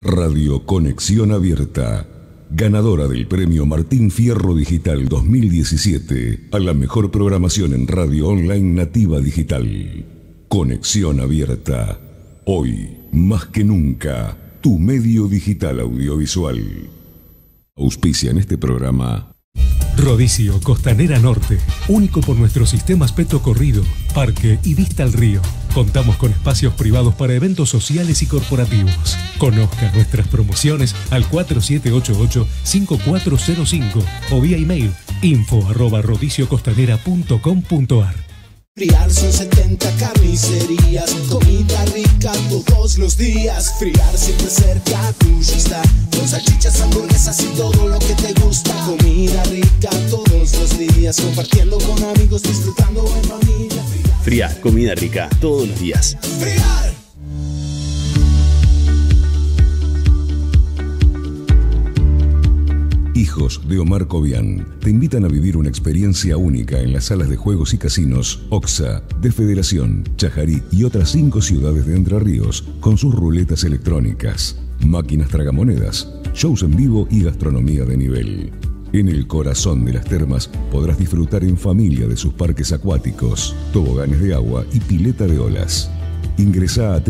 Radio Conexión Abierta, ganadora del Premio Martín Fierro Digital 2017 a la mejor programación en radio online nativa digital. Conexión Abierta, hoy más que nunca, tu medio digital audiovisual. Auspicia en este programa Rodicio Costanera Norte, único por nuestro sistema aspecto corrido, parque y vista al río. Contamos con espacios privados para eventos sociales y corporativos. Conozca nuestras promociones al 4788-5405 o vía email info@rodiciocostanera.com.ar. Friar son 70 carnicerías, comida rica todos los días. Friar siempre cerca tuyo está, con salchichas, hamburguesas y todo lo que te gusta. Comida rica todos los días, compartiendo con amigos, disfrutando en familia. Friar, comida rica todos los días. Friar. Hijos de Omar Cobian te invitan a vivir una experiencia única en las salas de juegos y casinos OXA, de Federación, Chajarí y otras 5 ciudades de Entre Ríos, con sus ruletas electrónicas, máquinas tragamonedas, shows en vivo y gastronomía de nivel. En el corazón de las termas podrás disfrutar en familia de sus parques acuáticos, toboganes de agua y pileta de olas. Ingresá a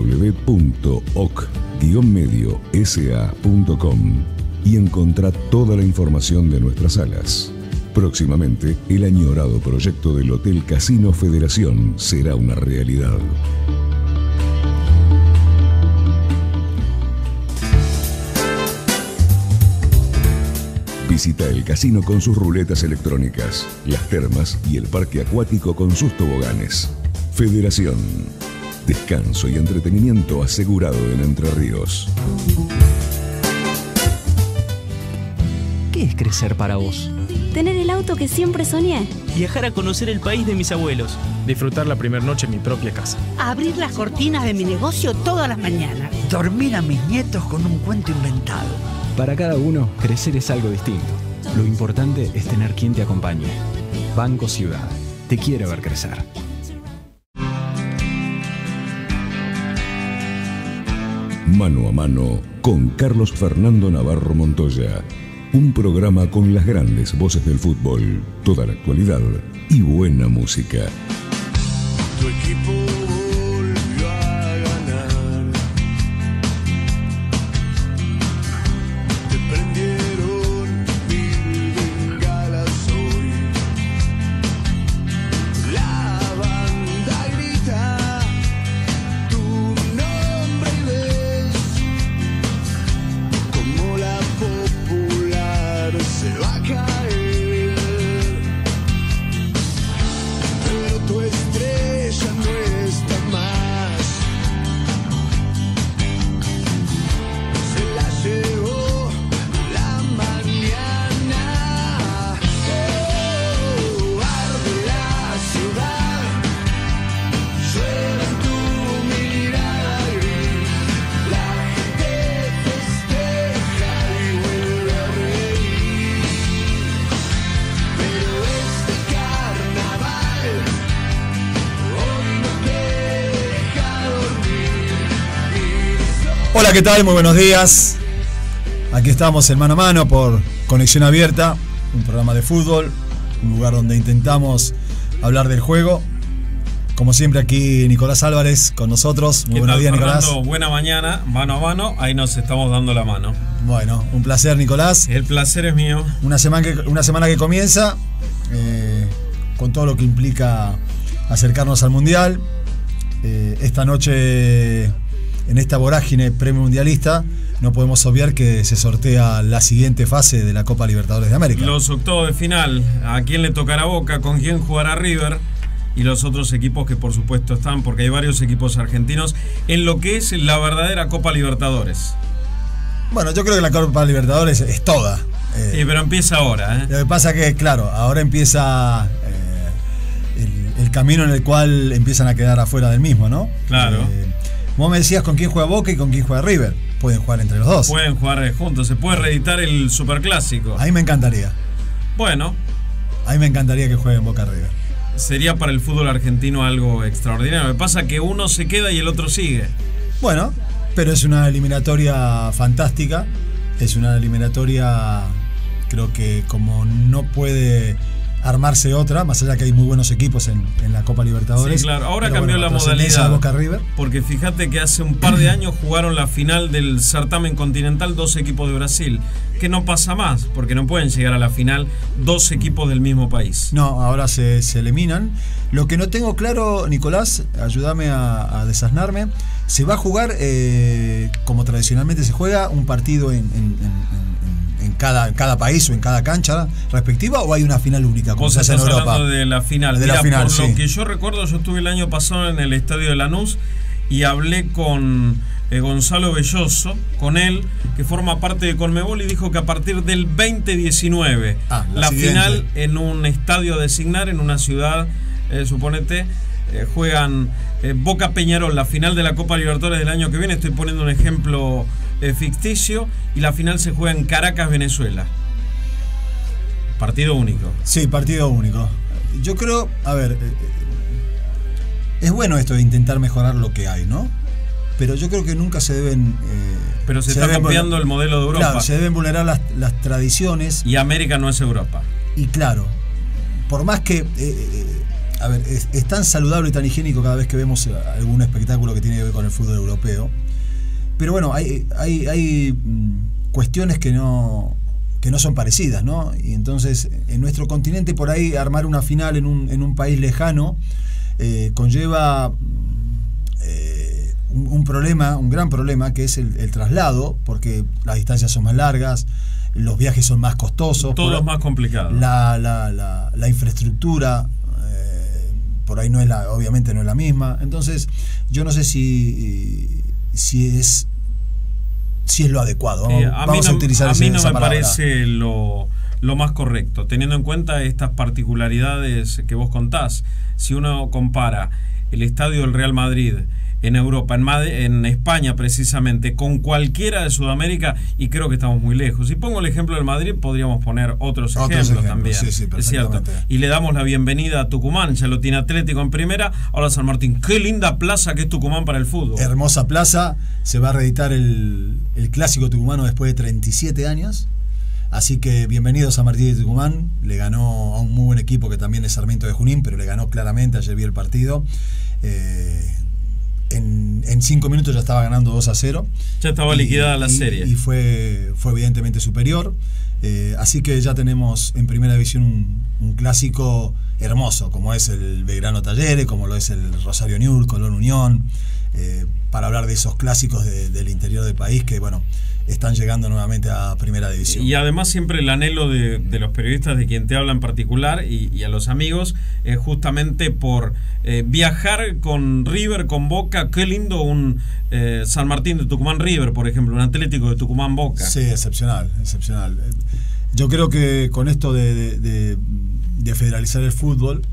www.oc-mediosa.com y encontrá toda la información de nuestras salas. Próximamente, el añorado proyecto del Hotel Casino Federación será una realidad. Visita el casino con sus ruletas electrónicas, las termas y el parque acuático con sus toboganes. Federación. Descanso y entretenimiento asegurado en Entre Ríos. ¿Qué es crecer para vos? Tener el auto que siempre soñé. Viajar a conocer el país de mis abuelos. Disfrutar la primera noche en mi propia casa. Abrir las cortinas de mi negocio todas las mañanas. Dormir a mis nietos con un cuento inventado. Para cada uno, crecer es algo distinto. Lo importante es tener quien te acompañe. Banco Ciudad. Te quiere ver crecer. Mano a mano con Carlos Fernando Navarro Montoya. Un programa con las grandes voces del fútbol, toda la actualidad y buena música. Tu equipo volvió a ganar. Te prendieron 1000 bengalas hoy. La banda grita tu nombre y ves como la se va a caer, pero tu estrella no está más. Se la llevó la mañana. Oh, arde la ciudad, llueve en tu mirada gris. La gente festeja y vuelve a reír. Hola, ¿qué tal? Muy buenos días. Aquí estamos en Mano a Mano por Conexión Abierta, un programa de fútbol, un lugar donde intentamos hablar del juego. Como siempre, aquí Nicolás Álvarez con nosotros. Muy buenos días, Nicolás. Buena mañana, mano a mano, ahí nos estamos dando la mano. Bueno, un placer, Nicolás. El placer es mío. Una semana que comienza con todo lo que implica acercarnos al Mundial. Esta noche, en esta vorágine premio mundialista, no podemos obviar que se sortea la siguiente fase de la Copa Libertadores de América. Los octavos de final, ¿a quién le tocará Boca? ¿Con quién jugará River? Y los otros equipos que por supuesto están, porque hay varios equipos argentinos en lo que es la verdadera Copa Libertadores. Bueno, yo creo que la Copa Libertadores es toda. Sí, pero empieza ahora. Lo que pasa que, claro, ahora empieza el camino en el cual empiezan a quedar afuera del mismo, ¿no? Claro. Vos me decías con quién juega Boca y con quién juega River. Pueden jugar entre los dos. Pueden jugar juntos, se puede reeditar el Superclásico. Ahí me encantaría. Bueno. Ahí me encantaría que jueguen Boca River. Sería para el fútbol argentino algo extraordinario. Lo que pasa es que uno se queda y el otro sigue. Bueno, Pero es una eliminatoria fantástica. Es una eliminatoria, creo que como no puede armarse otra, más allá que hay muy buenos equipos en la Copa Libertadores. Sí, claro. Ahora cambió la modalidad. Boca River. Porque fíjate que hace un par de años jugaron la final del certamen continental 2 equipos de Brasil. Que no pasa más, porque no pueden llegar a la final 2 equipos del mismo país. No, ahora se eliminan. Lo que no tengo claro, Nicolás, ayúdame a desasnarme. ¿Se va a jugar, como tradicionalmente se juega, un partido en cada país o en cada cancha respectiva, o hay una final única como Vos se hace en estás Europa? hablando de la final. De la final, por sí. lo que yo recuerdo, yo estuve el año pasado en el estadio de Lanús y hablé con Gonzalo Belloso, con él, que forma parte de Conmebol, y dijo que a partir del 2019 la final en un estadio a designar en una ciudad, suponete, juegan Boca Peñarol, la final de la Copa Libertadores del año que viene. Estoy poniendo un ejemplo ficticio, y la final se juega en Caracas, Venezuela. Partido único. Sí, partido único. Yo creo, a ver, es bueno esto de intentar mejorar lo que hay, ¿no? Pero yo creo que nunca se deben... pero se está copiando el modelo de Europa. Claro, se deben vulnerar las tradiciones. Y América no es Europa. Y claro, por más que... a ver, es tan saludable y tan higiénico cada vez que vemos algún espectáculo que tiene que ver con el fútbol europeo. Pero bueno, hay cuestiones que no son parecidas, ¿no? Y entonces, en nuestro continente, por ahí, armar una final en un país lejano conlleva un problema, un gran problema, que es el traslado, porque las distancias son más largas, los viajes son más costosos. Todo es más complicado. La infraestructura por ahí obviamente no es la misma. Entonces, yo no sé si es lo adecuado. Vamos a utilizar esa palabra. A mí no me parece lo más correcto, teniendo en cuenta estas particularidades que vos contás. Si uno compara el estadio del Real Madrid en Europa, en España precisamente, con cualquiera de Sudamérica, y creo que estamos muy lejos. Si pongo el ejemplo del Madrid, podríamos poner otros ejemplos también. Sí, es cierto. Y le damos la bienvenida a Tucumán. Ya lo tiene Atlético en primera, ahora San Martín. Qué linda plaza que es Tucumán para el fútbol. Hermosa plaza. Se va a reeditar el clásico tucumano después de 37 años. Así que bienvenidos a Martín de Tucumán. Le ganó a un muy buen equipo que también es Sarmiento de Junín, pero le ganó claramente. Ayer vi el partido. En 5 minutos ya estaba ganando 2-0. Ya estaba liquidada la serie. Y fue evidentemente superior. Así que ya tenemos en primera división un clásico hermoso, como es el Belgrano Talleres, como lo es el Rosario Newell's, Colón Unión, para hablar de esos clásicos del interior del país que, bueno, están llegando nuevamente a primera división. Y además siempre el anhelo de los periodistas, de quien te habla en particular, y a los amigos, es justamente por viajar con River, con Boca. Qué lindo un San Martín de Tucumán River, por ejemplo, un Atlético de Tucumán Boca. Sí, excepcional. Yo creo que con esto de federalizar el fútbol,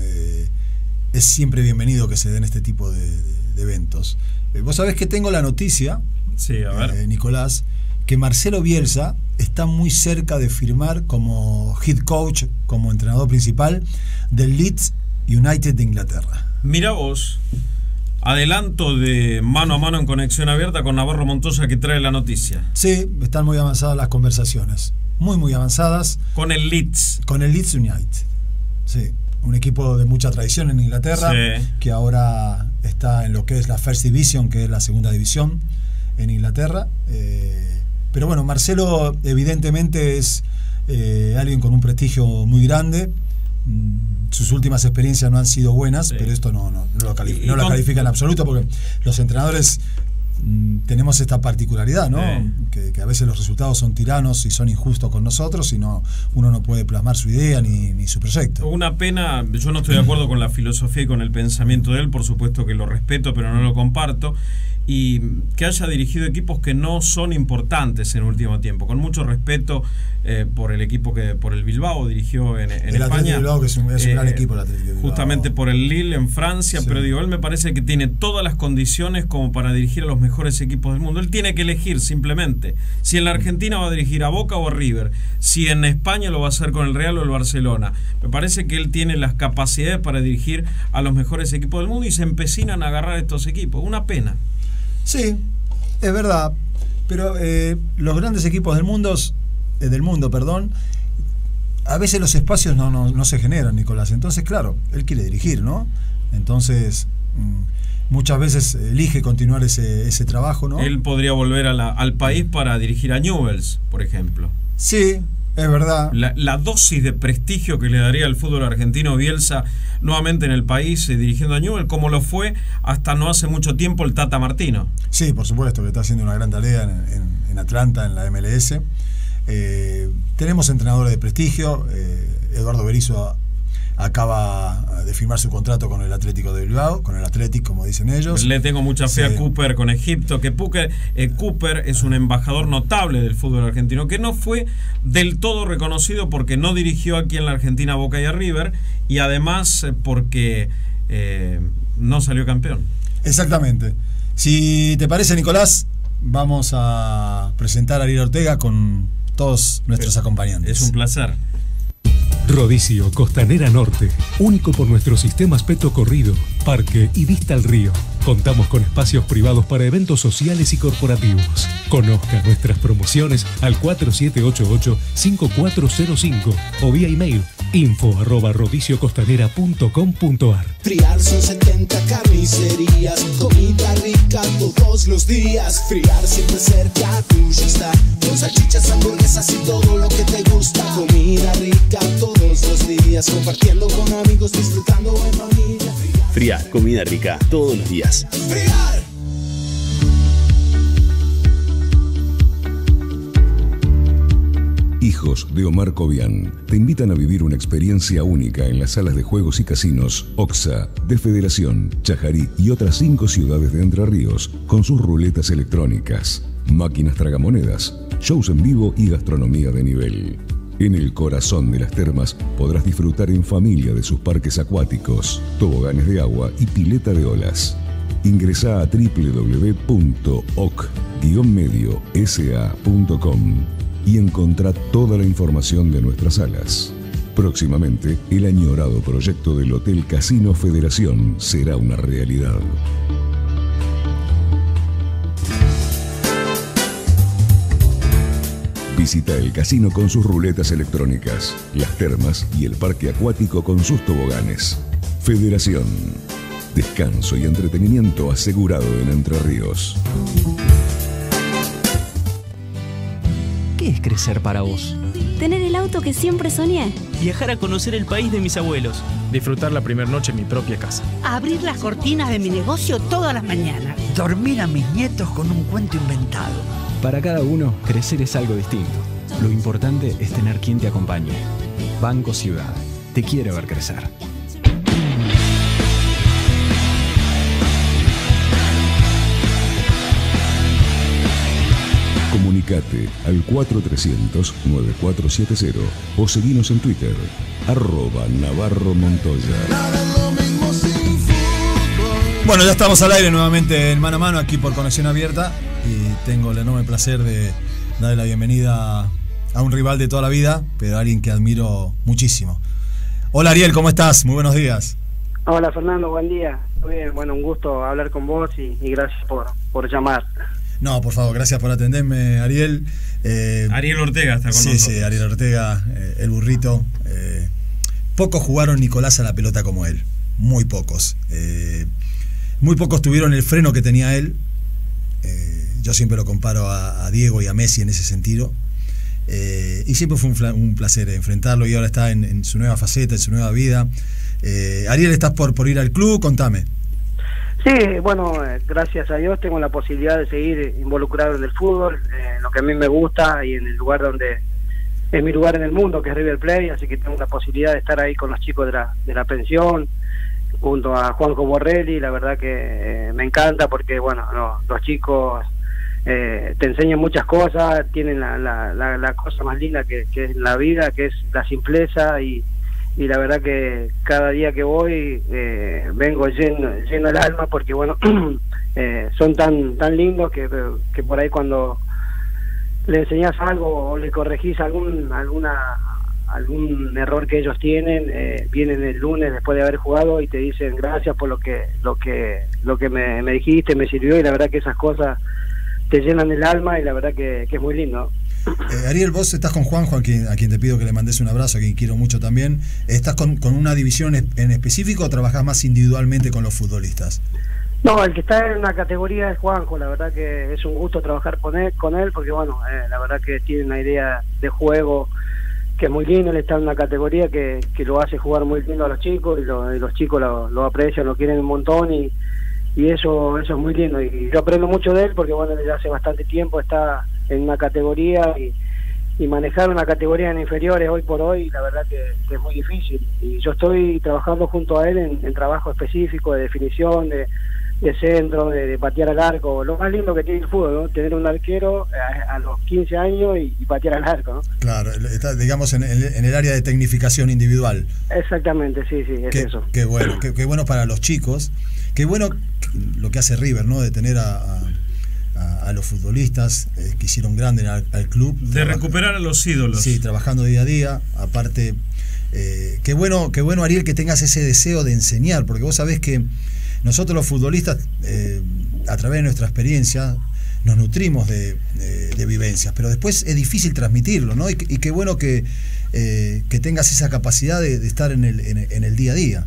es siempre bienvenido que se den este tipo de eventos. Vos sabés que tengo la noticia, sí, a ver. Nicolás, que Marcelo Bielsa está muy cerca de firmar como head coach, como entrenador principal del Leeds United de Inglaterra. Mira vos, adelanto de Mano a Mano en Conexión Abierta con Navarro Montoya, que trae la noticia. Sí, están muy avanzadas las conversaciones, muy avanzadas. Con el Leeds. Con el Leeds United, sí. Un equipo de mucha tradición en Inglaterra, sí, que ahora está en lo que es la First Division, que es la segunda división en Inglaterra. Pero bueno, Marcelo evidentemente es alguien con un prestigio muy grande. Sus últimas experiencias no han sido buenas, sí, pero esto no lo califica en absoluto, porque los entrenadores tenemos esta particularidad, ¿no? Que a veces los resultados son tiranos y son injustos con nosotros, y uno no puede plasmar su idea ni su proyecto. Una pena, yo no estoy de acuerdo con la filosofía y con el pensamiento de él, por supuesto que lo respeto, pero no lo comparto. Y que haya dirigido equipos que no son importantes en último tiempo, con mucho respeto por el equipo por el Bilbao dirigió en España. Atlético Bilbao, que es un gran equipo, el Atlético Bilbao. Justamente por el Lille en Francia, sí, pero digo, él me parece que tiene todas las condiciones como para dirigir a los mejores equipos del mundo. Él tiene que elegir simplemente si en la Argentina va a dirigir a Boca o a River, si en España lo va a hacer con el Real o el Barcelona. Me parece que él tiene las capacidades para dirigir a los mejores equipos del mundo, y se empecinan a agarrar estos equipos. Una pena. Sí, Es verdad, pero los grandes equipos del mundo, a veces los espacios no se generan, Nicolás. Entonces, claro, él quiere dirigir, ¿no? Entonces, muchas veces elige continuar ese trabajo, ¿no? Él podría volver al país para dirigir a Newell's, por ejemplo. Sí, es verdad. La dosis de prestigio que le daría al fútbol argentino Bielsa nuevamente en el país dirigiendo a Newell's, como lo fue hasta no hace mucho tiempo el Tata Martino. Sí, por supuesto, que está haciendo una gran tarea en Atlanta, en la MLS. Tenemos entrenadores de prestigio. Eduardo Berizzo acaba de firmar su contrato con el Atlético de Bilbao, con el Athletic, como dicen ellos. Le tengo mucha fe a Cooper con Egipto, que Cooper es un embajador notable del fútbol argentino, que no fue del todo reconocido porque no dirigió aquí en la Argentina a Boca y a River, y además porque no salió campeón. Exactamente. Si te parece, Nicolás, vamos a presentar a Ariel Ortega con todos nuestros acompañantes. Es un placer. Rodicio Costanera Norte, único por nuestros sistemas Peto Corrido, Parque y Vista al Río. Contamos con espacios privados para eventos sociales y corporativos. Conozca nuestras promociones al 4788-5405 o vía email info@rodiciocostanera.com.ar. Friar son 70 carnicerías, comida rica todos los días. Friar siempre cerca tuyo está, con salchichas, hamburguesas y todo lo que te gusta. Comida rica todos los días, compartiendo con amigos, disfrutando en familia. Friar, comida rica todos los días. Friar. Hijos de Omar Cobian te invitan a vivir una experiencia única en las salas de juegos y casinos OXA, de Federación, Chajarí y otras 5 ciudades de Entre Ríos, con sus ruletas electrónicas, máquinas tragamonedas, shows en vivo y gastronomía de nivel. En el corazón de las termas podrás disfrutar en familia de sus parques acuáticos, toboganes de agua y pileta de olas. Ingresá a www.oc-mediosa.com y encontrá toda la información de nuestras salas. Próximamente, el añorado proyecto del Hotel Casino Federación será una realidad. Visita el casino con sus ruletas electrónicas, las termas y el parque acuático con sus toboganes. Federación. Descanso y entretenimiento asegurado en Entre Ríos. ¿Qué es crecer para vos? Tener el auto que siempre soñé. Viajar a conocer el país de mis abuelos. Disfrutar la primera noche en mi propia casa. Abrir las cortinas de mi negocio todas las mañanas. Dormir a mis nietos con un cuento inventado. Para cada uno, crecer es algo distinto. Lo importante es tener quien te acompañe. Banco Ciudad. Te quiere ver crecer. Comunicate al 4300-9470 o seguinos en Twitter, @NavarroMontoya. Bueno, ya estamos al aire nuevamente en Mano a Mano aquí por Conexión Abierta y tengo el enorme placer de darle la bienvenida a un rival de toda la vida, pero a alguien que admiro muchísimo. Hola Ariel, ¿cómo estás? Muy buenos días. Hola Fernando, buen día. Muy bien, bueno, un gusto hablar con vos y gracias por llamar. No, por favor, gracias por atenderme, Ariel. Ariel Ortega está con nosotros. Sí, Ariel Ortega, el burrito. Pocos jugaron, Nicolás, a la pelota como él. Muy pocos. Muy pocos tuvieron el freno que tenía él. Yo siempre lo comparo a Diego y a Messi en ese sentido. Y siempre fue un placer enfrentarlo y ahora está en su nueva faceta, en su nueva vida. Ariel, ¿estás por ir al club? Contame. Sí, bueno, gracias a Dios tengo la posibilidad de seguir involucrado en el fútbol, en lo que a mí me gusta y en el lugar donde es mi lugar en el mundo, que es River Plate, así que tengo la posibilidad de estar ahí con los chicos de la pensión, junto a Juanjo Borrelli. La verdad que me encanta porque, bueno, los chicos te enseñan muchas cosas, tienen la cosa más linda que es la vida, que es la simpleza y la verdad que cada día que voy vengo lleno el alma porque, bueno, son tan lindos que por ahí cuando le enseñás algo o le corregís algún error que ellos tienen, vienen el lunes después de haber jugado y te dicen gracias por lo que me dijiste, me sirvió, y la verdad que esas cosas te llenan el alma y la verdad que es muy lindo. Ariel, vos estás con Juanjo, a quien te pido que le mandes un abrazo, a quien quiero mucho también. ¿Estás con una división en específico o trabajás más individualmente con los futbolistas? No, el que está en una categoría es Juanjo. La verdad que es un gusto trabajar con él porque bueno, la verdad que tiene una idea de juego que es muy lindo. Él está en una categoría que lo hace jugar muy lindo a los chicos, y los chicos lo aprecian, lo quieren un montón, y eso es muy lindo, y yo aprendo mucho de él porque bueno, desde hace bastante tiempo está en una categoría, y manejar una categoría en inferiores hoy por hoy, la verdad que es muy difícil, y yo estoy trabajando junto a él en trabajo específico de definición, de centro, de patear al arco. Lo más lindo que tiene el fútbol, ¿no? Tener un arquero a los 15 años y patear al arco, ¿no? Claro, está, digamos, en el área de tecnificación individual. Exactamente, sí, es eso. Qué bueno, qué bueno para los chicos. Qué bueno lo que hace River, ¿no? De tener a los futbolistas que hicieron grande al club. De recuperar a los ídolos. Sí, trabajando día a día. Aparte, qué bueno, Ariel, que tengas ese deseo de enseñar, porque vos sabés que nosotros los futbolistas, a través de nuestra experiencia, nos nutrimos de vivencias, pero después es difícil transmitirlo, ¿no? Y qué bueno que tengas esa capacidad de estar en el día a día.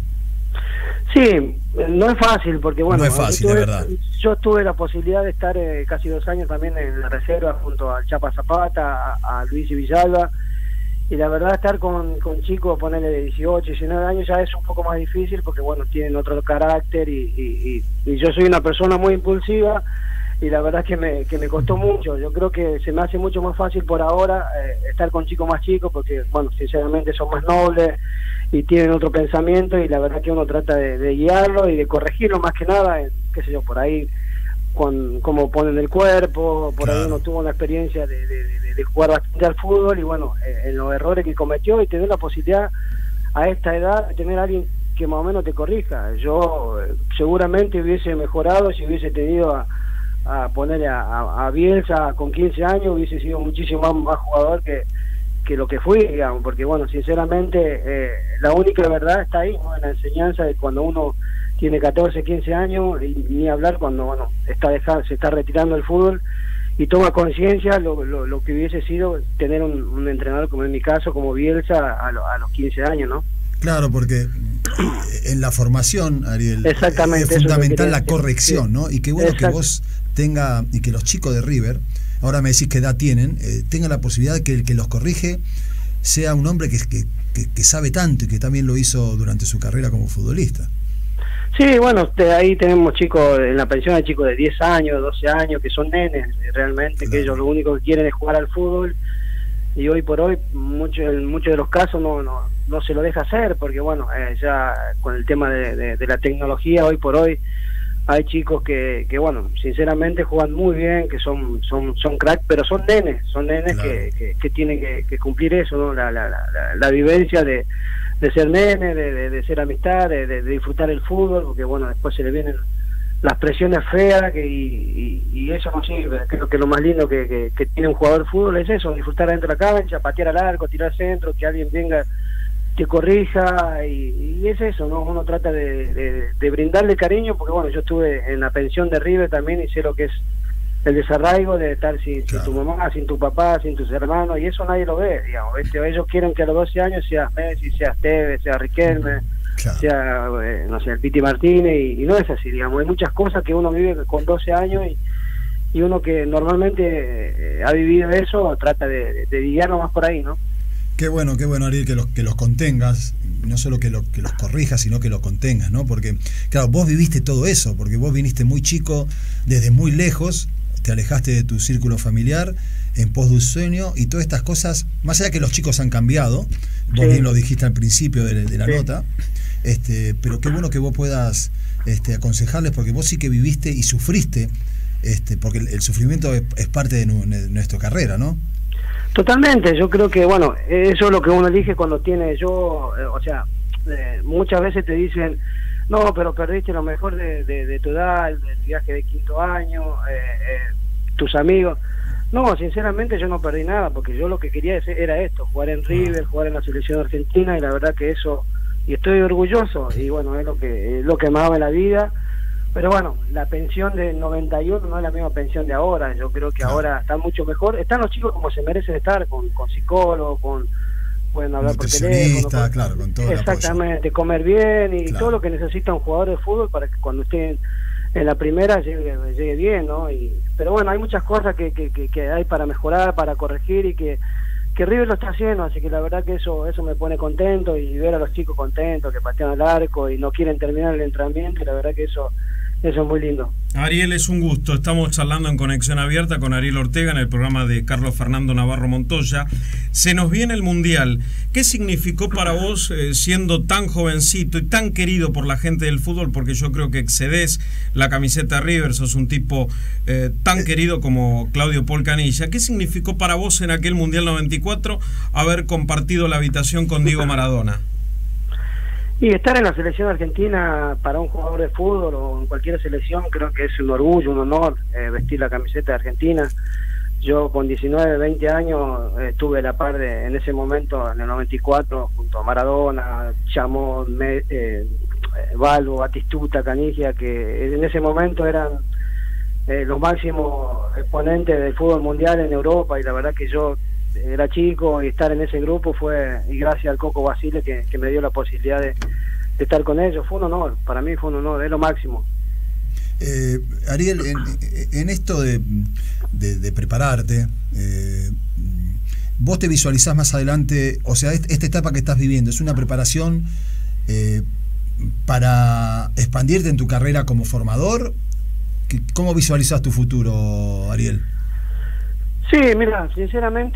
Sí, no es fácil, porque bueno, no es fácil, de verdad. Yo tuve la posibilidad de estar casi 2 años también en la reserva junto al Chapa Zapata, a Luis y Villalba, y la verdad estar con chicos, ponerle de 18, 19 años ya es un poco más difícil, porque bueno, tienen otro carácter, y yo soy una persona muy impulsiva, y la verdad es que me costó mucho. Yo creo que se me hace mucho más fácil por ahora estar con chicos más chicos, porque bueno, sinceramente son más nobles y tienen otro pensamiento, y la verdad que uno trata de guiarlo y de corregirlo más que nada, qué sé yo, por ahí con cómo ponen el cuerpo, por ahí uno tuvo una experiencia de jugar bastante al fútbol, y bueno, en los errores que cometió, y tener la posibilidad a esta edad de tener a alguien que más o menos te corrija. Yo seguramente hubiese mejorado si hubiese tenido a ponerle a Bielsa con 15 años, hubiese sido muchísimo más jugador que lo que fui, digamos, porque bueno, sinceramente la única verdad está ahí, ¿no? En la enseñanza de cuando uno tiene 14, 15 años, y ni hablar cuando bueno, se está retirando el fútbol y toma conciencia lo que hubiese sido tener un entrenador como en mi caso, como Bielsa a los 15 años, ¿no? Claro, porque en la formación, Ariel, exactamente, es fundamental la corrección, ¿no? Y qué bueno que vos tenga, y que los chicos de River, ahora me decís qué edad tienen, tengan la posibilidad de que el que los corrige sea un hombre que sabe tanto, y que también lo hizo durante su carrera como futbolista. Sí, bueno, ahí tenemos chicos, en la pensión hay chicos de 10 años, 12 años, que son nenes realmente, claro, que ellos lo único que quieren es jugar al fútbol, y hoy por hoy en muchos de los casos no se lo deja hacer, porque bueno, ya con el tema de la tecnología, hoy por hoy hay chicos que bueno, sinceramente juegan muy bien, que son crack, pero son nenes claro, que tienen que cumplir eso, ¿no? La vivencia de ser nene, de ser amistad, de disfrutar el fútbol, porque bueno, después se le vienen las presiones feas, y eso no sirve. Creo que lo más lindo que tiene un jugador de fútbol es eso, disfrutar dentro de la cancha, patear al arco, tirar centro, que alguien venga, te corrija, y es eso, ¿no? Uno trata de brindarle cariño, porque bueno, yo estuve en la pensión de River también, y sé lo que es el desarraigo de estar sin tu mamá, sin tu papá, sin tus hermanos, y eso nadie lo ve, digamos. Ellos quieren que a los 12 años seas Messi, seas Tevez, seas Riquelme, sea, no sé, el Piti Martínez, y no es así, digamos. Hay muchas cosas que uno vive con 12 años, y uno que normalmente ha vivido eso, trata de guiarlo más por ahí, ¿no? Qué bueno, Ariel, que los contengas, no solo que los corrijas, sino que los contengas, ¿no? Porque, claro, vos viviste todo eso, porque vos viniste muy chico, desde muy lejos, te alejaste de tu círculo familiar en pos de un sueño, y todas estas cosas, más allá que los chicos han cambiado, vos bien lo dijiste al principio de la nota, pero qué bueno que vos puedas aconsejarles, porque vos sí que viviste y sufriste, porque el sufrimiento es parte de nuestra carrera, ¿no? Totalmente, yo creo que, bueno, eso es lo que uno elige cuando tiene, o sea, muchas veces te dicen, no, pero perdiste lo mejor de tu edad, el viaje de 5º año, tus amigos. No, sinceramente yo no perdí nada, porque yo lo que quería era esto, jugar en River, jugar en la selección argentina, y la verdad que eso, y estoy orgulloso, y bueno, es lo que me amaba en la vida, Pero bueno, la pensión del 91 no es la misma pensión de ahora. Yo creo que ahora está mucho mejor. Están los chicos como se merecen estar, con psicólogos, pueden hablar por teléfono. Claro, con todo el apoyo. Exactamente, comer bien y Claro. todo lo que necesita un jugador de fútbol para que cuando esté en la primera llegue bien, ¿no? Pero bueno, hay muchas cosas que hay para mejorar, para corregir y que River lo está haciendo, así que la verdad que eso me pone contento, y ver a los chicos contentos que patean al arco y no quieren terminar el entrenamiento, y la verdad que eso es muy lindo. Ariel, es un gusto. Estamos charlando en Conexión Abierta con Ariel Ortega en el programa de Carlos Fernando Navarro Montoya. Se nos viene el Mundial. ¿Qué significó para vos, siendo tan jovencito y tan querido por la gente del fútbol? Porque yo creo que excedés la camiseta de River, sos un tipo tan querido como Claudio Paul Canilla. ¿Qué significó para vos en aquel Mundial 94 haber compartido la habitación con Diego Maradona? Y estar en la selección argentina para un jugador de fútbol o en cualquier selección, creo que es un orgullo, un honor vestir la camiseta de Argentina. Yo con 19, 20 años estuve la par en ese momento, en el 94, junto a Maradona, Chamón, Balbo, Batistuta, Canigia, que en ese momento eran los máximos exponentes del fútbol mundial en Europa, y la verdad que yo era chico y estar en ese grupo y gracias al Coco Basile que me dio la posibilidad de estar con ellos. Fue un honor, para mí fue un honor, es lo máximo. Ariel, en esto de prepararte, vos te visualizás más adelante, o sea, esta etapa que estás viviendo, ¿es una preparación para expandirte en tu carrera como formador? ¿Cómo visualizás tu futuro, Ariel? Sí, mira, sinceramente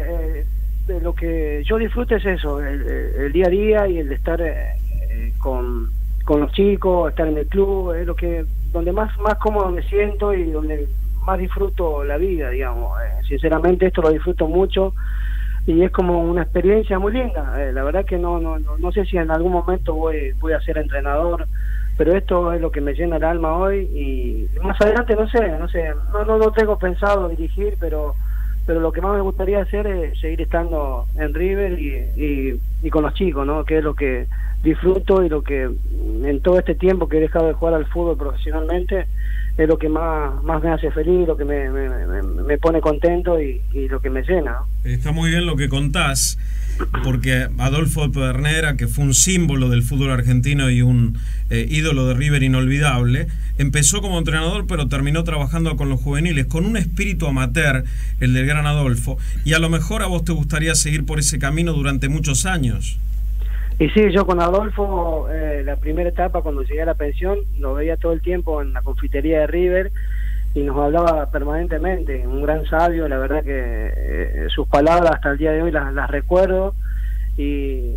lo que yo disfruto es eso, el día a día y el de estar con los chicos, estar en el club, es donde más cómodo me siento y donde más disfruto la vida, digamos. Sinceramente esto lo disfruto mucho y es como una experiencia muy linda. La verdad que no sé si en algún momento voy a ser entrenador, pero esto es lo que me llena el alma hoy, y más adelante no tengo pensado dirigir, pero lo que más me gustaría hacer es seguir estando en River y con los chicos, ¿no? Que es lo que disfruto y lo que en todo este tiempo que he dejado de jugar al fútbol profesionalmente es lo que más me hace feliz, lo que me pone contento y lo que me llena, ¿no? Está muy bien lo que contás, porque Adolfo Pedernera, que fue un símbolo del fútbol argentino y un ídolo de River inolvidable, empezó como entrenador pero terminó trabajando con los juveniles, con un espíritu amateur, el del gran Adolfo, y a lo mejor a vos te gustaría seguir por ese camino durante muchos años. Y sí, yo con Adolfo, la primera etapa cuando llegué a la pensión, lo veía todo el tiempo en la confitería de River y nos hablaba permanentemente, un gran sabio, la verdad que sus palabras hasta el día de hoy las recuerdo, y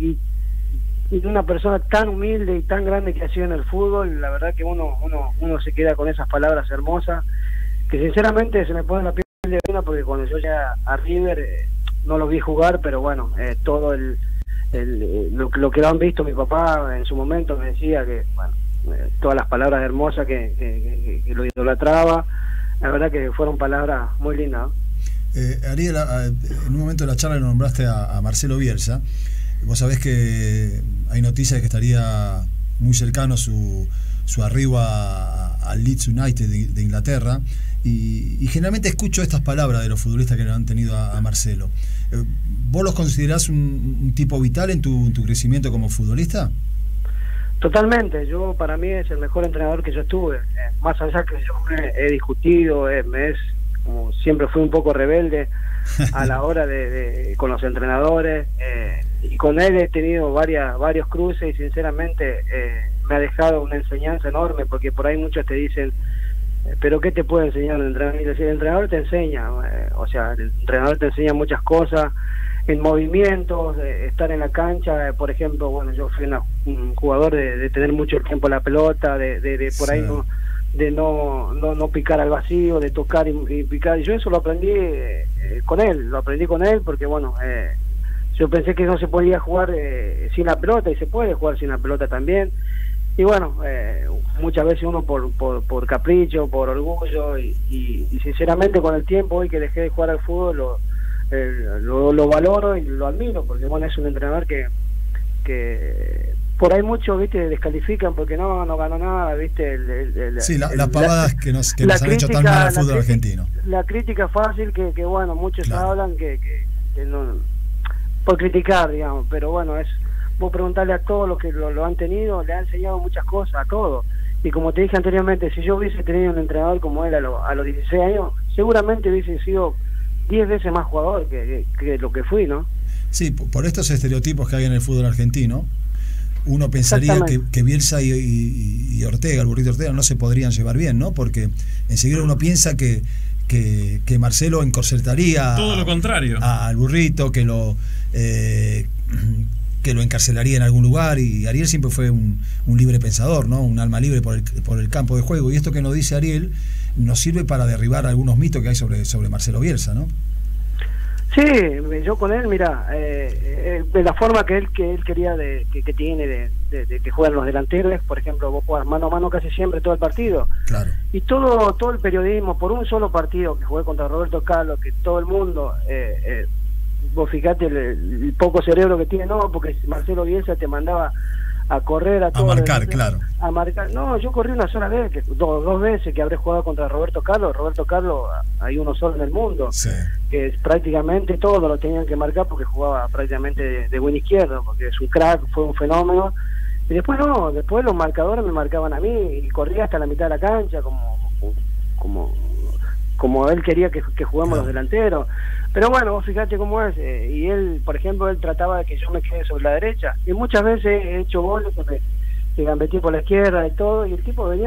una persona tan humilde y tan grande que ha sido en el fútbol, la verdad que uno se queda con esas palabras hermosas, que sinceramente se me pone la piel de gallina, porque cuando yo llegué a River no lo vi jugar, pero bueno, todo lo que lo han visto mi papá en su momento me decía que, bueno, todas las palabras hermosas que lo idolatraba, la verdad que fueron palabras muy lindas, ¿no? Ariel, en un momento de la charla le nombraste a Marcelo Bielsa. Vos sabés que hay noticias de que estaría muy cercano su arribo al Leeds United de Inglaterra, y generalmente escucho estas palabras de los futbolistas que le han tenido a Marcelo. ¿Vos los considerás un tipo vital en tu crecimiento como futbolista? Totalmente, para mí es el mejor entrenador que yo estuve, más allá que yo he discutido, como siempre fui un poco rebelde a la hora con los entrenadores, y con él he tenido varios cruces, y sinceramente me ha dejado una enseñanza enorme, porque por ahí muchos te dicen, pero ¿qué te puede enseñar el entrenador? Y el entrenador te enseña, el entrenador te enseña muchas cosas en movimientos, estar en la cancha, por ejemplo, bueno, yo fui un jugador de tener mucho tiempo la pelota, de por ahí no picar al vacío, de tocar y picar, y yo eso lo aprendí con él, porque bueno, yo pensé que no se podía jugar sin la pelota, y se puede jugar sin la pelota también, y bueno, muchas veces uno por capricho, por orgullo, y sinceramente con el tiempo, hoy que dejé de jugar al fútbol, lo valoro y lo admiro, porque bueno, es un entrenador que por ahí muchos, viste, descalifican porque no ganó nada, viste. Las pavadas que nos han hecho tan mal al fútbol argentino. La crítica fácil que bueno, muchos hablan que no, por criticar, digamos, pero bueno, es vos preguntarle a todos los que lo han tenido, le han enseñado muchas cosas, a todos. Y como te dije anteriormente, si yo hubiese tenido un entrenador como él a los 16 años, seguramente hubiese sido 10 veces más jugador que lo que fui, ¿no? Sí, por estos estereotipos que hay en el fútbol argentino, uno pensaría que Bielsa y Ortega, el burrito Ortega, no se podrían llevar bien, ¿no? Porque enseguida uno piensa que Marcelo encorsetaría todo lo contrario al burrito, que lo encarcelaría en algún lugar, y Ariel siempre fue un libre pensador, ¿no? Un alma libre por el campo de juego, y esto que nos dice Ariel nos sirve para derribar algunos mitos que hay sobre Marcelo Bielsa, ¿no? Sí, yo con él, mira, de la forma que él quería que tiene de que juegan los delanteros, por ejemplo, vos jugás mano a mano casi siempre todo el partido. Claro. Y todo el periodismo, por un solo partido que jugué contra Roberto Carlos, que todo el mundo, vos fijate el poco cerebro que tiene, no, porque Marcelo Bielsa te mandaba a correr a marcar, claro. A marcar. No, yo corrí una sola vez, dos veces que habré jugado contra Roberto Carlos. Roberto Carlos, hay uno solo en el mundo, sí, que prácticamente todos lo tenían que marcar porque jugaba prácticamente de buen izquierdo, porque es un crack, fue un fenómeno. Y después después los marcadores me marcaban a mí y corría hasta la mitad de la cancha como él quería que jugamos los delanteros. Pero bueno, vos fíjate cómo es, y él, por ejemplo, él trataba de que yo me quede sobre la derecha, y muchas veces he hecho goles que gambeteé por la izquierda y todo, y el tipo venía,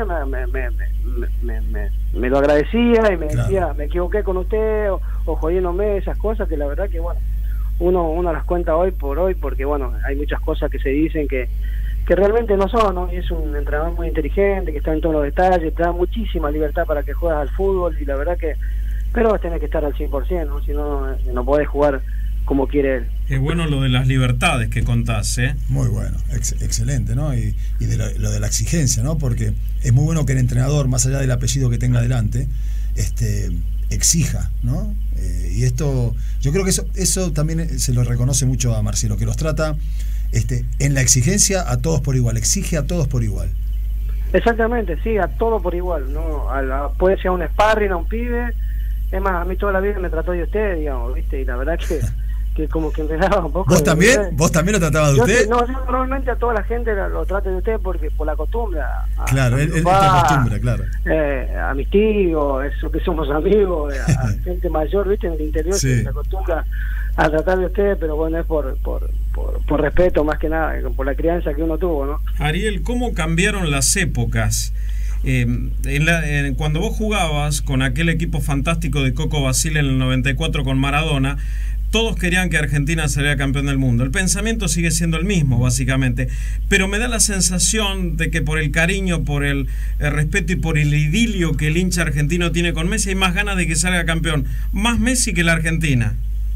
me lo agradecía y me decía, me equivoqué con usted, o jodiéndome, esas cosas que la verdad que bueno, uno las cuenta hoy por hoy, porque bueno, hay muchas cosas que se dicen que realmente no son, ¿no? Y es un entrenador muy inteligente, que está en todos los detalles, te da muchísima libertad para que juegues al fútbol, y la verdad que pero vos tenés que estar al 100%, ¿no? Si no podés jugar como quiere él. Es bueno lo de las libertades que contás, ¿eh? Muy bueno, excelente, ¿no? Y de lo de la exigencia, ¿no? Porque es muy bueno que el entrenador, más allá del apellido que tenga delante, exija, ¿no? Y esto, yo creo que eso también se lo reconoce mucho a Marcelo, que los trata en la exigencia a todos por igual, exige a todos por igual. Exactamente, sí, a todos por igual, ¿no? Puede ser un sparring, a un pibe. Es más, a mí toda la vida me trató de usted, digamos, ¿viste? Y la verdad que como que me daba un poco... ¿Vos también lo tratabas de usted? No, yo normalmente a toda la gente lo trato de usted porque por la costumbre. Claro, él te acostumbra, claro. A mis tíos, eso que somos amigos, a gente mayor, ¿viste? En el interior sí, se acostumbra a tratar de usted, pero bueno, es por respeto más que nada, por la crianza que uno tuvo, ¿no? Ariel, ¿cómo cambiaron las épocas? Cuando vos jugabas con aquel equipo fantástico de Coco Basile en el 94 con Maradona, todos querían que Argentina saliera campeón del mundo. El pensamiento sigue siendo el mismo, básicamente, pero me da la sensación de que por el cariño, por el respeto y por el idilio que el hincha argentino tiene con Messi, hay más ganas de que salga campeón. Más Messi que la Argentina.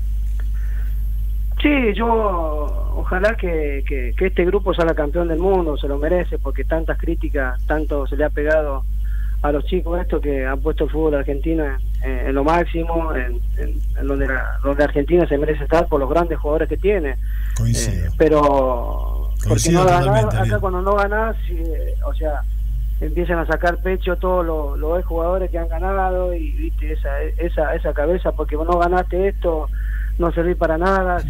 Sí, yo ojalá que este grupo salga campeón del mundo, se lo merece, porque tantas críticas, tanto se le ha pegado a los chicos estos que han puesto el fútbol argentino en lo máximo, en donde Argentina se merece estar por los grandes jugadores que tiene. Pero porque no ganás, acá cuando no ganás, o sea, empiezan a sacar pecho todos los jugadores que han ganado, y viste esa cabeza, porque vos no ganaste esto, no servís para nada,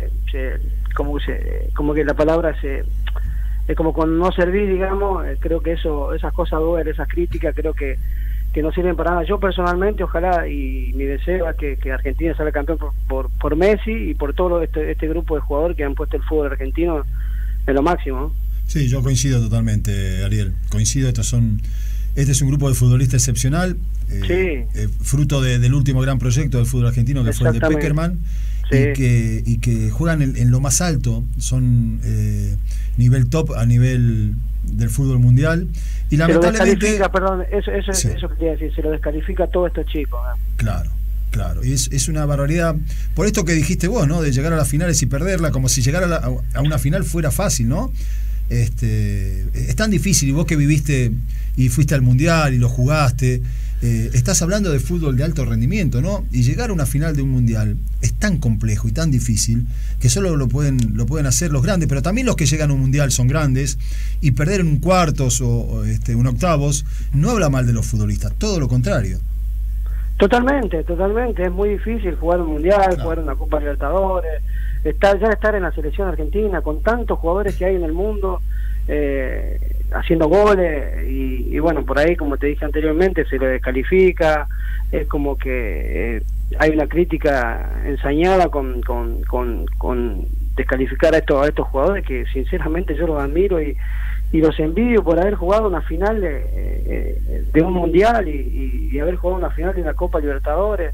como que la palabra es como con no servir, digamos. Creo que esas cosas duelen, esas críticas, creo que no sirven para nada. Yo personalmente, ojalá, y mi deseo es que Argentina salga campeón por Messi y por todo este grupo de jugadores que han puesto el fútbol argentino en lo máximo, ¿no? Sí, yo coincido totalmente, Ariel, coincido. Este es un grupo de futbolistas excepcional, fruto del último gran proyecto del fútbol argentino, que fue el de Peckerman, sí, y que juegan en lo más alto, son nivel top a nivel del fútbol mundial, y lamentablemente eso quería decir, se lo descalifica a todos estos chicos, ¿no? Claro, y es una barbaridad, por esto que dijiste vos, ¿no? De llegar a las finales y perderla, como si llegar a una final fuera fácil, ¿no? Es tan difícil, y vos que viviste y fuiste al Mundial y lo jugaste, estás hablando de fútbol de alto rendimiento, ¿no? Y llegar a una final de un Mundial es tan complejo y tan difícil que solo lo pueden hacer los grandes, pero también los que llegan a un Mundial son grandes, y perder en un cuartos o un octavos no habla mal de los futbolistas, todo lo contrario. Totalmente, es muy difícil jugar un Mundial, claro, jugar una Copa Libertadores, estar en la selección argentina con tantos jugadores que hay en el mundo, haciendo goles, y bueno, por ahí, como te dije anteriormente, se lo descalifica, es como que hay una crítica ensañada con descalificar a estos jugadores que sinceramente yo los admiro y los envidio por haber jugado una final de un Mundial y haber jugado una final de una Copa Libertadores,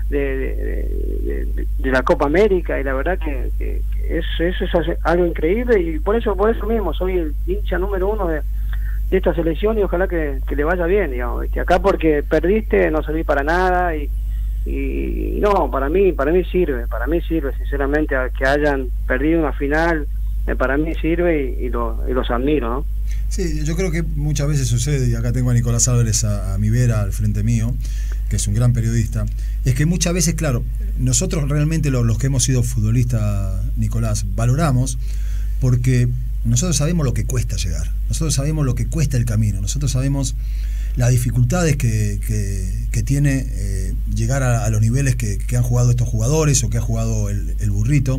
de la Copa América, y la verdad que eso es algo increíble, y por eso mismo soy el hincha número uno de esta selección, y ojalá que le vaya bien, digamos, que acá porque perdiste no serví para nada, y no, para mí sirve sinceramente, a que hayan perdido una final, para mí sirve, y los admiro, ¿no? Sí, yo creo que muchas veces sucede, y acá tengo a Nicolás Álvarez a mi vera al frente mío, que es un gran periodista, es que muchas veces, claro, nosotros realmente los que hemos sido futbolistas, Nicolás, valoramos, porque nosotros sabemos lo que cuesta llegar, nosotros sabemos lo que cuesta el camino, nosotros sabemos las dificultades que tiene llegar a los niveles que han jugado estos jugadores o que ha jugado el Burrito.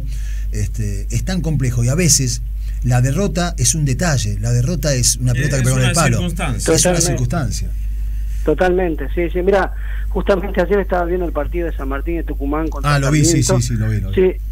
Es tan complejo, y a veces la derrota es un detalle, la derrota es una pelota que pegó en el palo, es una circunstancia. Totalmente, sí, mira, justamente ayer estaba viendo el partido de San Martín de Tucumán contra lo vi, sí, lo vi.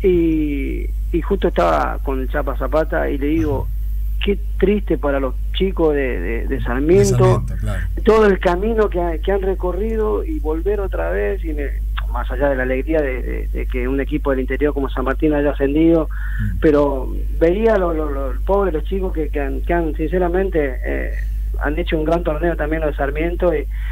Sí, y justo estaba con el Chapa Zapata, y le digo, qué triste para los chicos de Sarmiento, claro, todo el camino que han recorrido, y volver otra vez, y más allá de la alegría de que un equipo del interior como San Martín haya ascendido, pero veía los pobres, los chicos que han sinceramente han hecho un gran torneo también los de Sarmiento,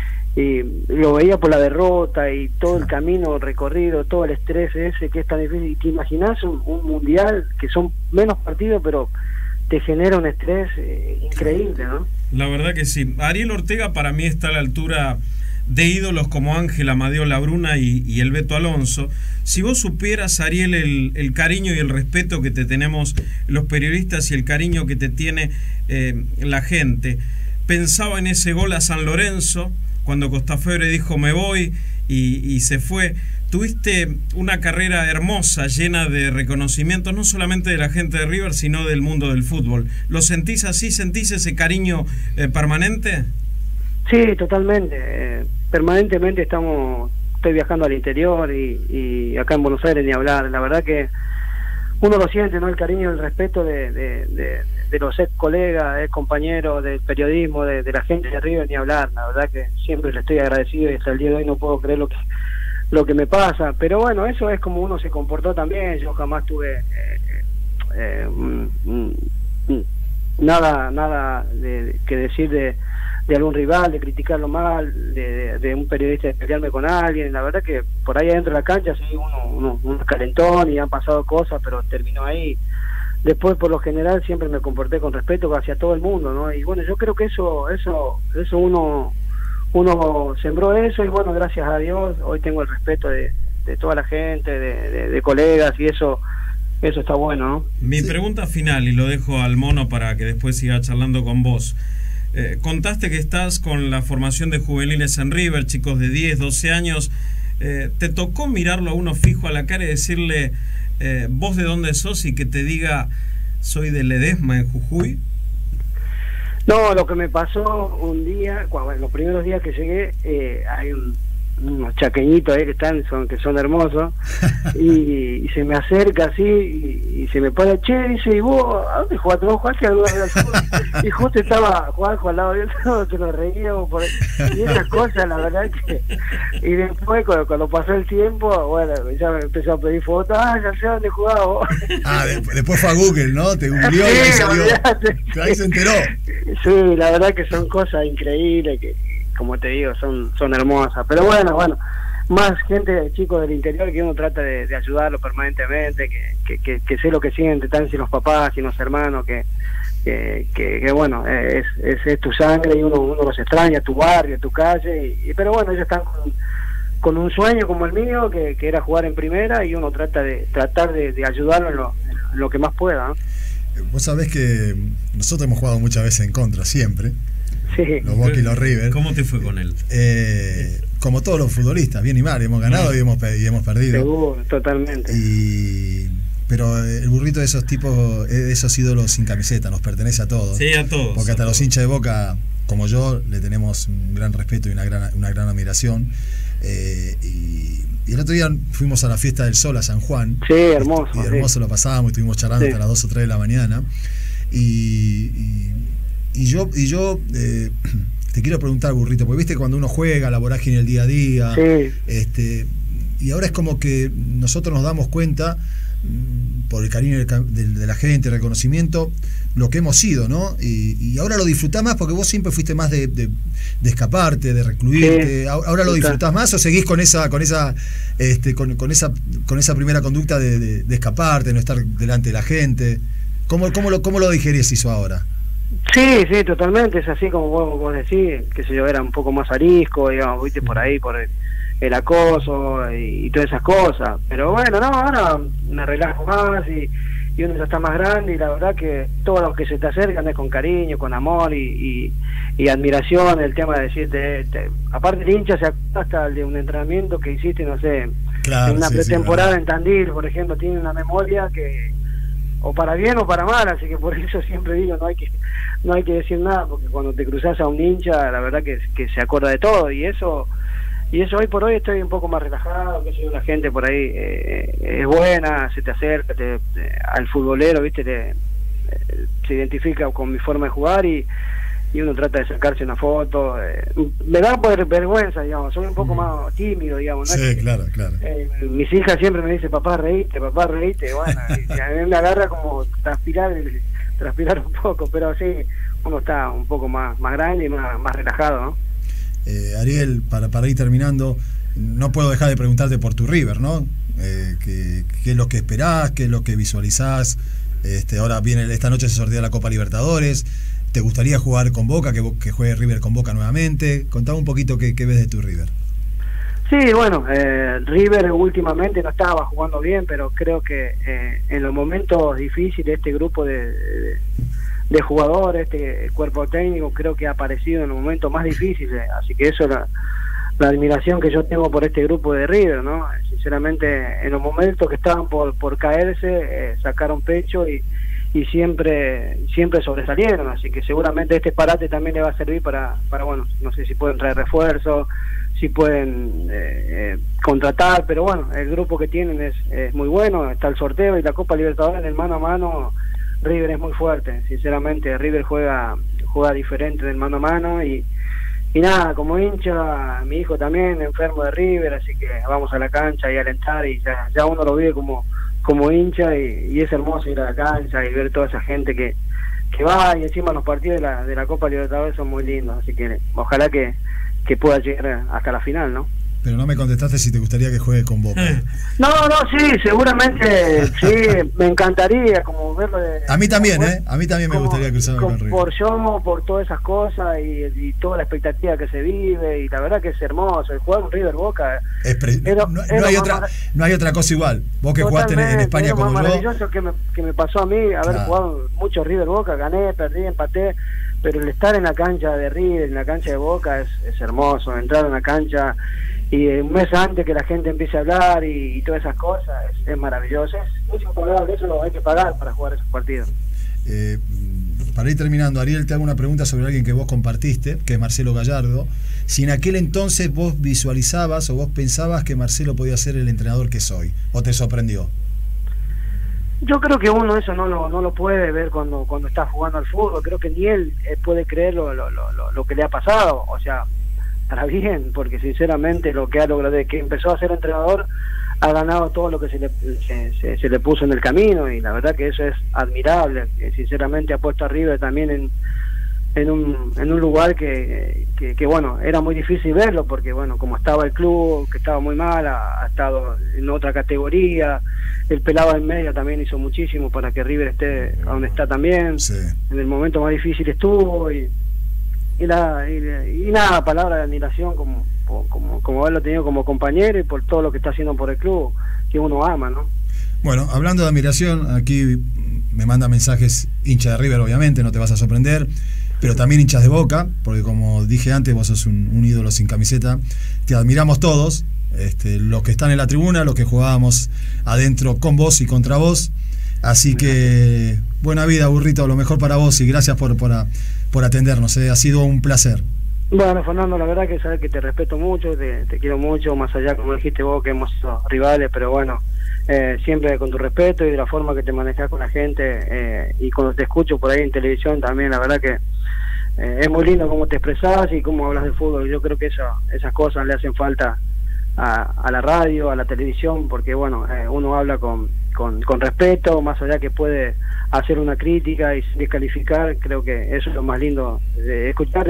y lo veía por la derrota y todo el camino recorrido, todo el estrés ese que es tan difícil. Y te imaginas un mundial que son menos partidos, pero te genera un estrés increíble, ¿no? La verdad que sí. Ariel Ortega para mí está a la altura de ídolos como Ángel Amadeo Labruna y el Beto Alonso. Si vos supieras, Ariel, el cariño y el respeto que te tenemos los periodistas y el cariño que te tiene la gente, pensaba en ese gol a San Lorenzo cuando Costafebre dijo me voy y se fue. Tuviste una carrera hermosa, llena de reconocimientos, no solamente de la gente de River, sino del mundo del fútbol. ¿Lo sentís así? ¿Sentís ese cariño permanente? Sí, totalmente. Permanentemente estoy viajando al interior, y acá en Buenos Aires ni hablar. La verdad que uno lo siente, ¿no? El cariño y el respeto de los ex colegas, ex compañeros del periodismo, de la gente de River, ni hablar. La verdad que siempre le estoy agradecido, y hasta el día de hoy no puedo creer lo que me pasa. Pero bueno, eso es como uno se comportó también. Yo jamás tuve nada que decir de algún rival, de criticarlo mal, de un periodista, de pelearme con alguien. La verdad que por ahí adentro de la cancha sí uno calentón, y han pasado cosas, pero terminó ahí. Después, por lo general, siempre me comporté con respeto hacia todo el mundo, ¿no? Y bueno, yo creo que eso uno sembró eso, y bueno, gracias a Dios hoy tengo el respeto de toda la gente, de colegas, y eso está bueno, ¿no? Mi pregunta final, y lo dejo al Mono para que después siga charlando con vos. Contaste que estás con la formación de juveniles en River, chicos de 10, 12 años. ¿Te tocó mirarlo a uno fijo a la cara y decirle vos de dónde sos, y que te diga soy de Ledesma en Jujuy? No, lo que me pasó un día, los primeros días que llegué, hay unos chaqueñitos ahí que son hermosos, y se me acerca así, y se me pone, che, dice, ¿y vos a dónde jugaste? ¿Vos jugaste alguna vez al fútbol? Y justo estaba Juanjo al lado de él, que nos reíamos por ahí, y esas cosas, la verdad que... Y después, cuando pasó el tiempo, bueno, ya me empezó a pedir fotos, ya sé dónde jugaba vos. Después fue a Google, ¿no? Te googleó, y ahí salió. Ahí se enteró. Sí, la verdad que son cosas increíbles que, como te digo, son hermosas. Pero bueno, más gente, chicos del interior, que uno trata de ayudarlo permanentemente, que sé lo que sienten, tan si los papás y los hermanos, que que bueno, es tu sangre y uno los extraña, tu barrio, tu calle, pero bueno, ellos están con un sueño como el mío, que era jugar en primera, y uno tratar de ayudarlo en lo que más pueda, ¿no? Vos sabés que nosotros hemos jugado muchas veces en contra, siempre. Sí. Los Boca y los River. ¿Cómo te fue con él? Como todos los futbolistas, bien y mal, hemos ganado y hemos perdido. Seguro, totalmente. Pero el Burrito de esos tipos, de esos ídolos sin camiseta, nos pertenece a todos. Sí, a todos. Porque hasta los hinchas de Boca, como yo, le tenemos un gran respeto y una gran admiración. Y el otro día fuimos a la Fiesta del Sol a San Juan. Sí, hermoso. Y hermoso lo pasábamos, estuvimos charlando hasta las 2 o 3 de la mañana. Y yo te quiero preguntar, Burrito, porque viste cuando uno juega, la vorágine el día a día, y ahora es como que nosotros nos damos cuenta, por el cariño de la gente, el reconocimiento, lo que hemos sido, ¿no? Y ahora lo disfrutás más, porque vos siempre fuiste más de escaparte, de recluirte. ¿Ahora lo disfrutás más o seguís con esa primera conducta de escaparte, de no estar delante de la gente? ¿Cómo lo digerís eso ahora? Sí, totalmente, es así como vos decís, que sé yo, era un poco más arisco, digamos, viste, por ahí, por el acoso y todas esas cosas, pero bueno, no, ahora me relajo más y uno ya está más grande, y la verdad que todos los que se te acercan es con cariño, con amor y admiración. El tema de decirte, aparte el hincha se acuerda hasta de un entrenamiento que hiciste, no sé, en una pretemporada en Tandil, por ejemplo, tiene una memoria que o para bien o para mal, así que por eso siempre digo, no hay que decir nada, porque cuando te cruzas a un hincha, la verdad que se acuerda de todo, y eso hoy por hoy estoy un poco más relajado, que la gente por ahí es buena, se te acerca, al futbolero, viste, se identifica con mi forma de jugar, y uno trata de sacarse una foto. Me da vergüenza, digamos, soy un poco más tímido, digamos, ¿no? Sí, claro. Mis hijas siempre me dicen, papá, reíte, bueno, y a mí me agarra como transpirar un poco, pero sí, uno está un poco más grande y más relajado, ¿no? Ariel, para ir terminando, no puedo dejar de preguntarte por tu River, ¿no? ¿Qué es lo que esperás? ¿Qué es lo que visualizás? Ahora esta noche se sortea la Copa Libertadores. ¿Te gustaría jugar con Boca, que juegue River con Boca nuevamente? Contame un poquito qué ves de tu River. Sí, bueno, River últimamente no estaba jugando bien, pero creo que en los momentos difíciles este grupo de jugadores, este cuerpo técnico, creo que ha aparecido en los momentos más difíciles, así que eso es la admiración que yo tengo por este grupo de River, ¿no? Sinceramente, en los momentos que estaban por caerse, sacaron pecho y siempre sobresalieron, así que seguramente este parate también le va a servir para bueno, no sé si pueden traer refuerzos, si pueden contratar, pero bueno, el grupo que tienen es muy bueno, está el sorteo y la Copa Libertadores en el mano a mano. River es muy fuerte, sinceramente. River juega diferente del mano a mano, y nada, como hincha, mi hijo también enfermo de River, así que vamos a la cancha y a alentar, y ya uno lo vive como hincha, y es hermoso ir a la cancha y ver toda esa gente que va, y encima los partidos de la Copa Libertadores son muy lindos, así que ojalá que pueda llegar hasta la final, ¿no? Pero no me contestaste si te gustaría que juegue con Boca. No, sí, seguramente sí, me encantaría como verlo a mí también, a mí también me gustaría cruzarme con River. Por todas esas cosas y toda la expectativa que se vive, y la verdad que es hermoso el jugar un River Boca. No hay otra cosa igual. Vos que jugaste en España como yo. Es maravilloso que me pasó a mí haber jugado mucho River Boca, gané, perdí, empaté, pero el estar en la cancha de River, en la cancha de Boca es hermoso, entrar en la cancha y un mes antes que la gente empiece a hablar y todas esas cosas, es maravilloso, es impagable, eso lo hay que pagar para jugar esos partidos. Para ir terminando, Ariel, te hago una pregunta sobre alguien que vos compartiste, que es Marcelo Gallardo. Si en aquel entonces vos visualizabas o vos pensabas que Marcelo podía ser el entrenador que soy, ¿o te sorprendió? Yo creo que uno eso no lo puede ver cuando está jugando al fútbol. Creo que ni él puede creer lo que le ha pasado, o sea, para bien, porque sinceramente lo que ha logrado desde que empezó a ser entrenador ha ganado todo lo que se le puso en el camino, y la verdad que eso es admirable. Sinceramente ha puesto a River también en un lugar que bueno, era muy difícil verlo, porque bueno, como estaba el club, que estaba muy mal, ha estado en otra categoría, el pelado en media también hizo muchísimo para que River esté a donde está también. Sí. En el momento más difícil estuvo y nada, palabra de admiración como haberlo tenido como compañero y por todo lo que está haciendo por el club, que uno ama, ¿no? Bueno, hablando de admiración, aquí me manda mensajes hinchas de River, obviamente, no te vas a sorprender, pero también hinchas de Boca, porque como dije antes, vos sos un ídolo sin camiseta, te admiramos todos, los que están en la tribuna, los que jugábamos adentro con vos y contra vos, así que buena vida, burrito, lo mejor para vos y gracias por atendernos, ha sido un placer. Bueno, Fernando, la verdad que sabes que te respeto mucho, te quiero mucho, más allá, como dijiste vos, que hemos sido rivales, pero bueno, siempre con tu respeto y de la forma que te manejas con la gente, y cuando te escucho por ahí en televisión también, la verdad que es muy lindo cómo te expresás y cómo hablas de fútbol. Yo creo que esas cosas le hacen falta a la radio, a la televisión, porque bueno, uno habla con respeto, más allá que puede hacer una crítica y descalificar. Creo que eso es lo más lindo de escuchar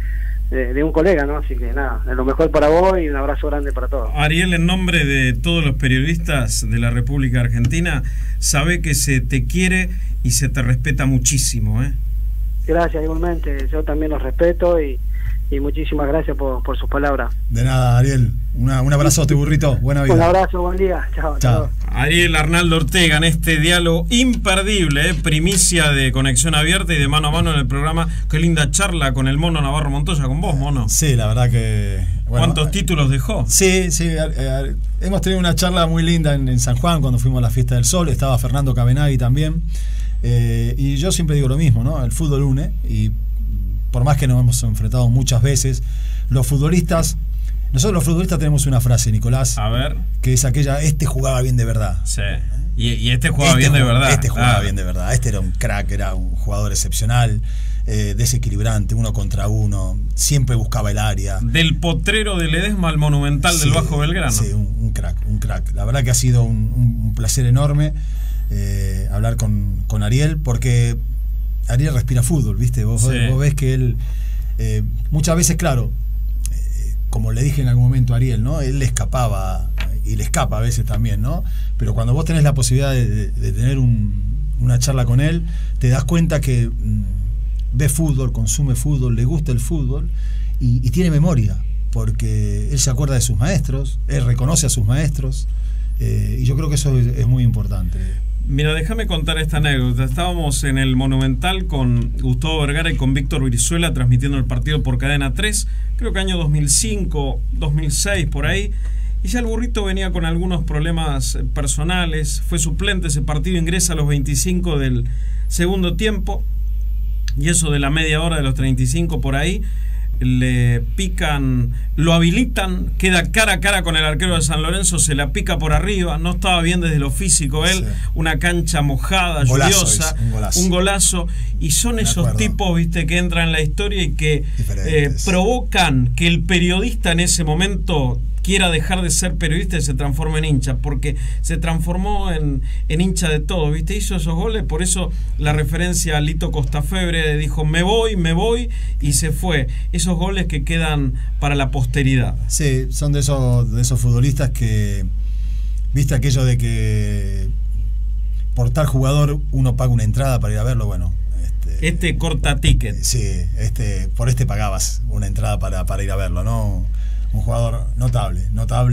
de un colega, ¿no? Así que nada, lo mejor para vos y un abrazo grande para todos. Ariel, en nombre de todos los periodistas de la República Argentina, sabe que se te quiere y se te respeta muchísimo, ¿eh? Gracias, igualmente, yo también los respeto y muchísimas gracias por sus palabras. De nada, Ariel, un abrazote, burrito, buena vida. Un abrazo, buen día, chao. Chao. Ariel Arnaldo Ortega en este diálogo imperdible, primicia de Conexión Abierta y de mano a mano en el programa. Qué linda charla con el Mono Navarro Montoya, con vos, Mono. Sí, la verdad que... Bueno, ¿cuántos títulos dejó? Sí, hemos tenido una charla muy linda en San Juan cuando fuimos a la Fiesta del Sol, estaba Fernando Cabenagui también, y yo siempre digo lo mismo, ¿no? El fútbol une, y por más que nos hemos enfrentado muchas veces, nosotros los futbolistas tenemos una frase, Nicolás, a ver, que es aquella: jugaba bien de verdad. Sí. Y este jugaba bien de verdad. Jugaba bien de verdad. Este era un crack, era un jugador excepcional, desequilibrante, 1 contra 1, siempre buscaba el área. Del Potrero de Ledesma al Monumental del Bajo Belgrano. Sí, un crack. La verdad que ha sido un placer enorme hablar con Ariel, porque Ariel respira fútbol, ¿viste? Vos ves que él, muchas veces, claro, como le dije en algún momento a Ariel, ¿no? Él le escapaba, y le escapa a veces también, ¿no? Pero cuando vos tenés la posibilidad de tener una charla con él, te das cuenta que ve fútbol, consume fútbol, le gusta el fútbol y tiene memoria, porque él se acuerda de sus maestros, él reconoce a sus maestros, y yo creo que eso es muy importante. Mira, déjame contar esta anécdota. Estábamos en el Monumental con Gustavo Vergara y con Víctor Brizuela transmitiendo el partido por Cadena 3, creo que año 2005, 2006, por ahí. Y ya el burrito venía con algunos problemas personales, fue suplente ese partido, ingresa a los 25 del segundo tiempo, y eso de la media hora de los 35 por ahí, le pican, lo habilitan, queda cara a cara con el arquero de San Lorenzo, se la pica por arriba, no estaba bien desde lo físico él, una cancha mojada, lluviosa, un golazo, y son esos tipos, viste, que entran en la historia y que provocan que el periodista en ese momento quiera dejar de ser periodista y se transforma en hincha, porque se transformó en hincha de todo, ¿viste? Hizo esos goles, por eso la referencia a Lito Costafebre dijo me voy, y se fue. Esos goles que quedan para la posteridad. Sí, son de esos futbolistas que, ¿viste aquello de que por tal jugador uno paga una entrada para ir a verlo? Bueno, corta ticket. Sí, por pagabas una entrada para ir a verlo, ¿no? Un jugador notable,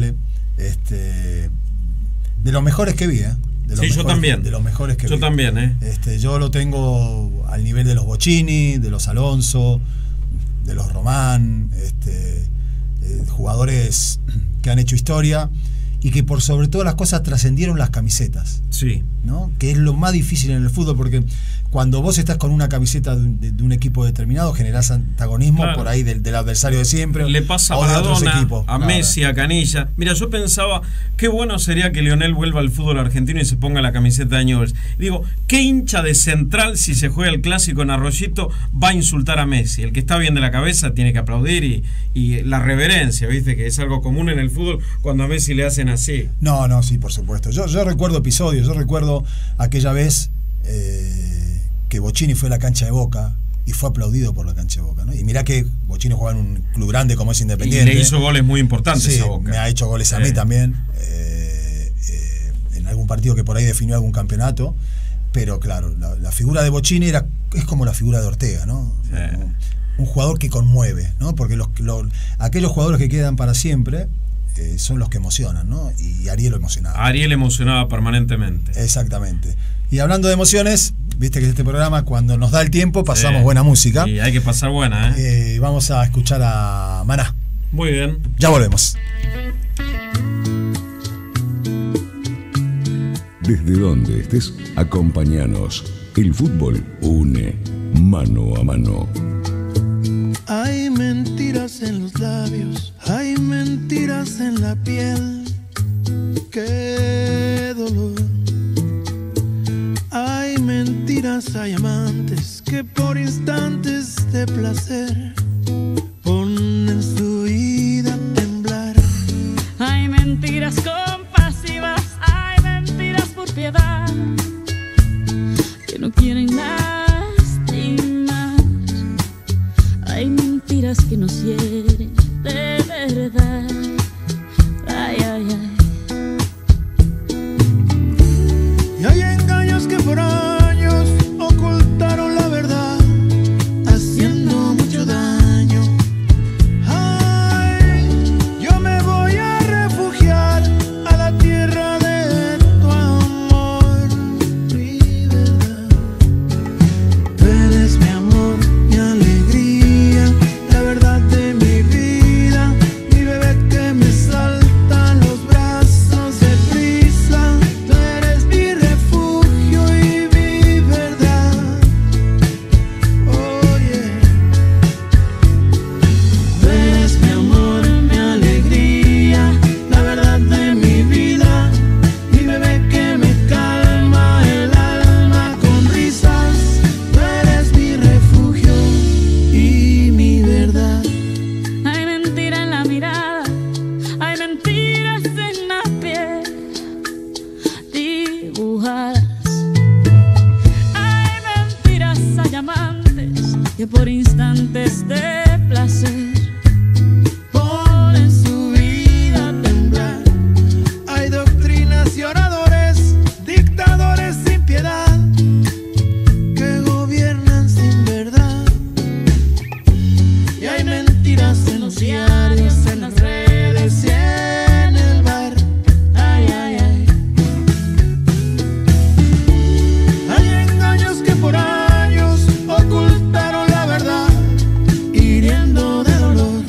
de los mejores que vi, yo también. De los mejores que vi. Yo también, yo lo tengo al nivel de los Bocchini, de los Alonso, de los Román, jugadores que han hecho historia y que por sobre todas las cosas trascendieron las camisetas. Sí. ¿No? Que es lo más difícil en el fútbol, porque cuando vos estás con una camiseta de un equipo determinado, generás antagonismo, claro, por ahí del adversario de siempre. Le pasa a Maradona, a Messi, a Canilla. Mira, yo pensaba, qué bueno sería que Lionel vuelva al fútbol argentino y se ponga la camiseta de Newell's. Digo, ¿qué hincha de Central, si se juega el clásico en Arroyito, va a insultar a Messi? El que está bien de la cabeza tiene que aplaudir y la reverencia, ¿viste? Que es algo común en el fútbol cuando a Messi le hacen así. No, sí, por supuesto. Yo recuerdo episodios, yo recuerdo aquella vez que Bocchini fue a la cancha de Boca y fue aplaudido por la cancha de Boca, ¿no? Y mirá que Bocchini jugaba en un club grande como es Independiente. Y le hizo goles muy importantes a Boca. Me ha hecho goles a mí también. En algún partido que por ahí definió algún campeonato, pero claro, la figura de Bocchini es como la figura de Ortega, ¿no? Sí. Un jugador que conmueve, ¿no? Porque aquellos jugadores que quedan para siempre son los que emocionan, ¿no? Y Ariel lo emocionaba. Ariel emocionaba permanentemente. Exactamente. Y hablando de emociones, viste que este programa, cuando nos da el tiempo, pasamos buena música. Y hay que pasar buena, vamos a escuchar a Maná. Muy bien. Ya volvemos. Desde donde estés, acompáñanos. El fútbol une mano a mano. Hay mentiras en los labios, hay mentiras en la piel. Qué dolor. Hay mentiras, hay amantes que por instantes de placer ponen su vida a temblar. Hay mentiras compasivas, hay mentiras por piedad que no quieren lastimar. Hay mentiras que nos hieren de verdad. Ay, ay, ay. Y hay engaños que por años ocultaron la verdad, haciendo mucho daño. Ay, yo me voy a refugiar a la tierra de tu amor, mi verdad. Tú eres mi amor, mi alegría, la verdad de mi vida, mi bebé que me salta en los brazos de prisa. Tú eres mi refugio y mi verdad. Oye, tú eres mi amor, mi alegría, la verdad de mi vida, mi bebé que me calma el alma con risas. Tú eres mi refugio y mi verdad. Hay mentira en la mirada, hay mentiras en la piel dibujadas. Hay mentiras, hay amantes que por instantes de placer Ponen su vida a temblar. Hay doctrinas y oradores, dictadores sin piedad, que gobiernan sin verdad. Y hay mentiras en los diarios, en las redes y en el bar. Ay, ay, ay. Hay engaños que por años ocultaron la verdad, hiriendo de dolor.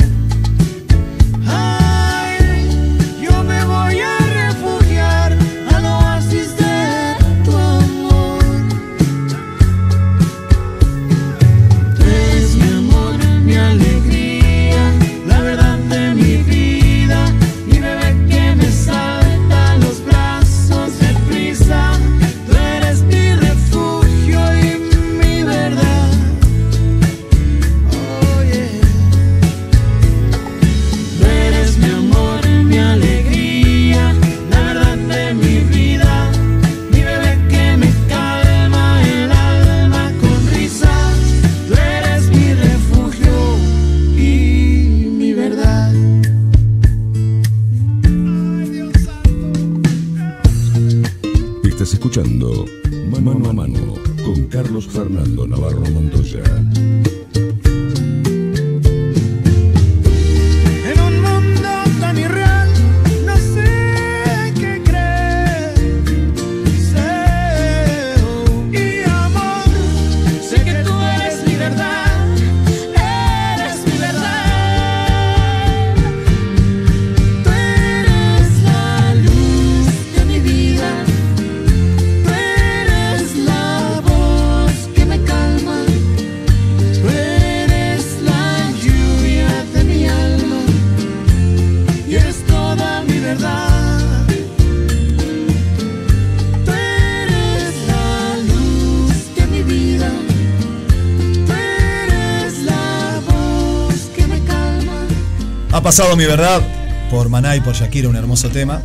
Ay, yo me voy a refugiar al oasis de tu amor. Tú eres mi amor, mi alegría, la verdad de mi vida, mi bebé que me salta a los brazos de prisa. Tú eres mi refugio y mi verdad. Oye, tú eres mi amor, mi alegría, la verdad de mi vida, mi bebé que me calma el alma con risas. Tú eres mi refugio y mi verdad. Estás escuchando Mano a Mano con Carlos Fernando Navarro Montoya. En un mundo tan irreal, no sé qué creer. Deseo y amor, sé que tú eres mi verdad, eres mi verdad. Tú eres la luz de mi vida, tú eres la voz que me calma, tú eres la lluvia de mi alma y eres toda mi verdad. Tú eres la luz de mi vida, tú eres la voz que me calma. Ha pasado mi verdad por Maná y por Shakira, un hermoso tema.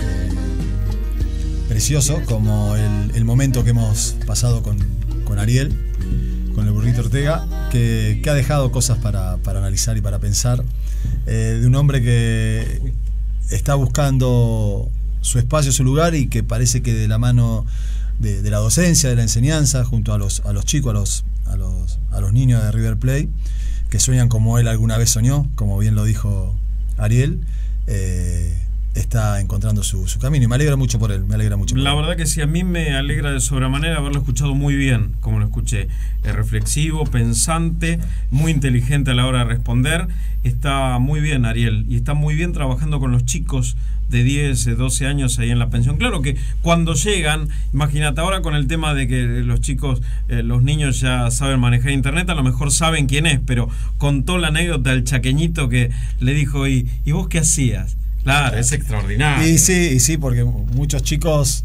Precioso, como el momento que hemos pasado con Ariel, con el burrito Ortega, que ha dejado cosas para analizar y para pensar. De un hombre que está buscando su espacio, su lugar, y que parece que de la mano de la docencia, de la enseñanza, junto a los chicos, a los niños de River Plate, que sueñan como él alguna vez soñó, como bien lo dijo Ariel, está encontrando su camino, y me alegra mucho por él, La verdad que sí, a mí me alegra de sobremanera haberlo escuchado muy bien, como lo escuché, reflexivo, pensante, muy inteligente a la hora de responder. Está muy bien Ariel, y está muy bien trabajando con los chicos de 10, 12 años ahí en la pensión. Claro que cuando llegan, imagínate ahora con el tema de que los chicos, los niños ya saben manejar internet, a lo mejor saben quién es, pero contó la anécdota del chaqueñito que le dijo, ¿y vos qué hacías? Claro, es extraordinario. Y sí, porque muchos chicos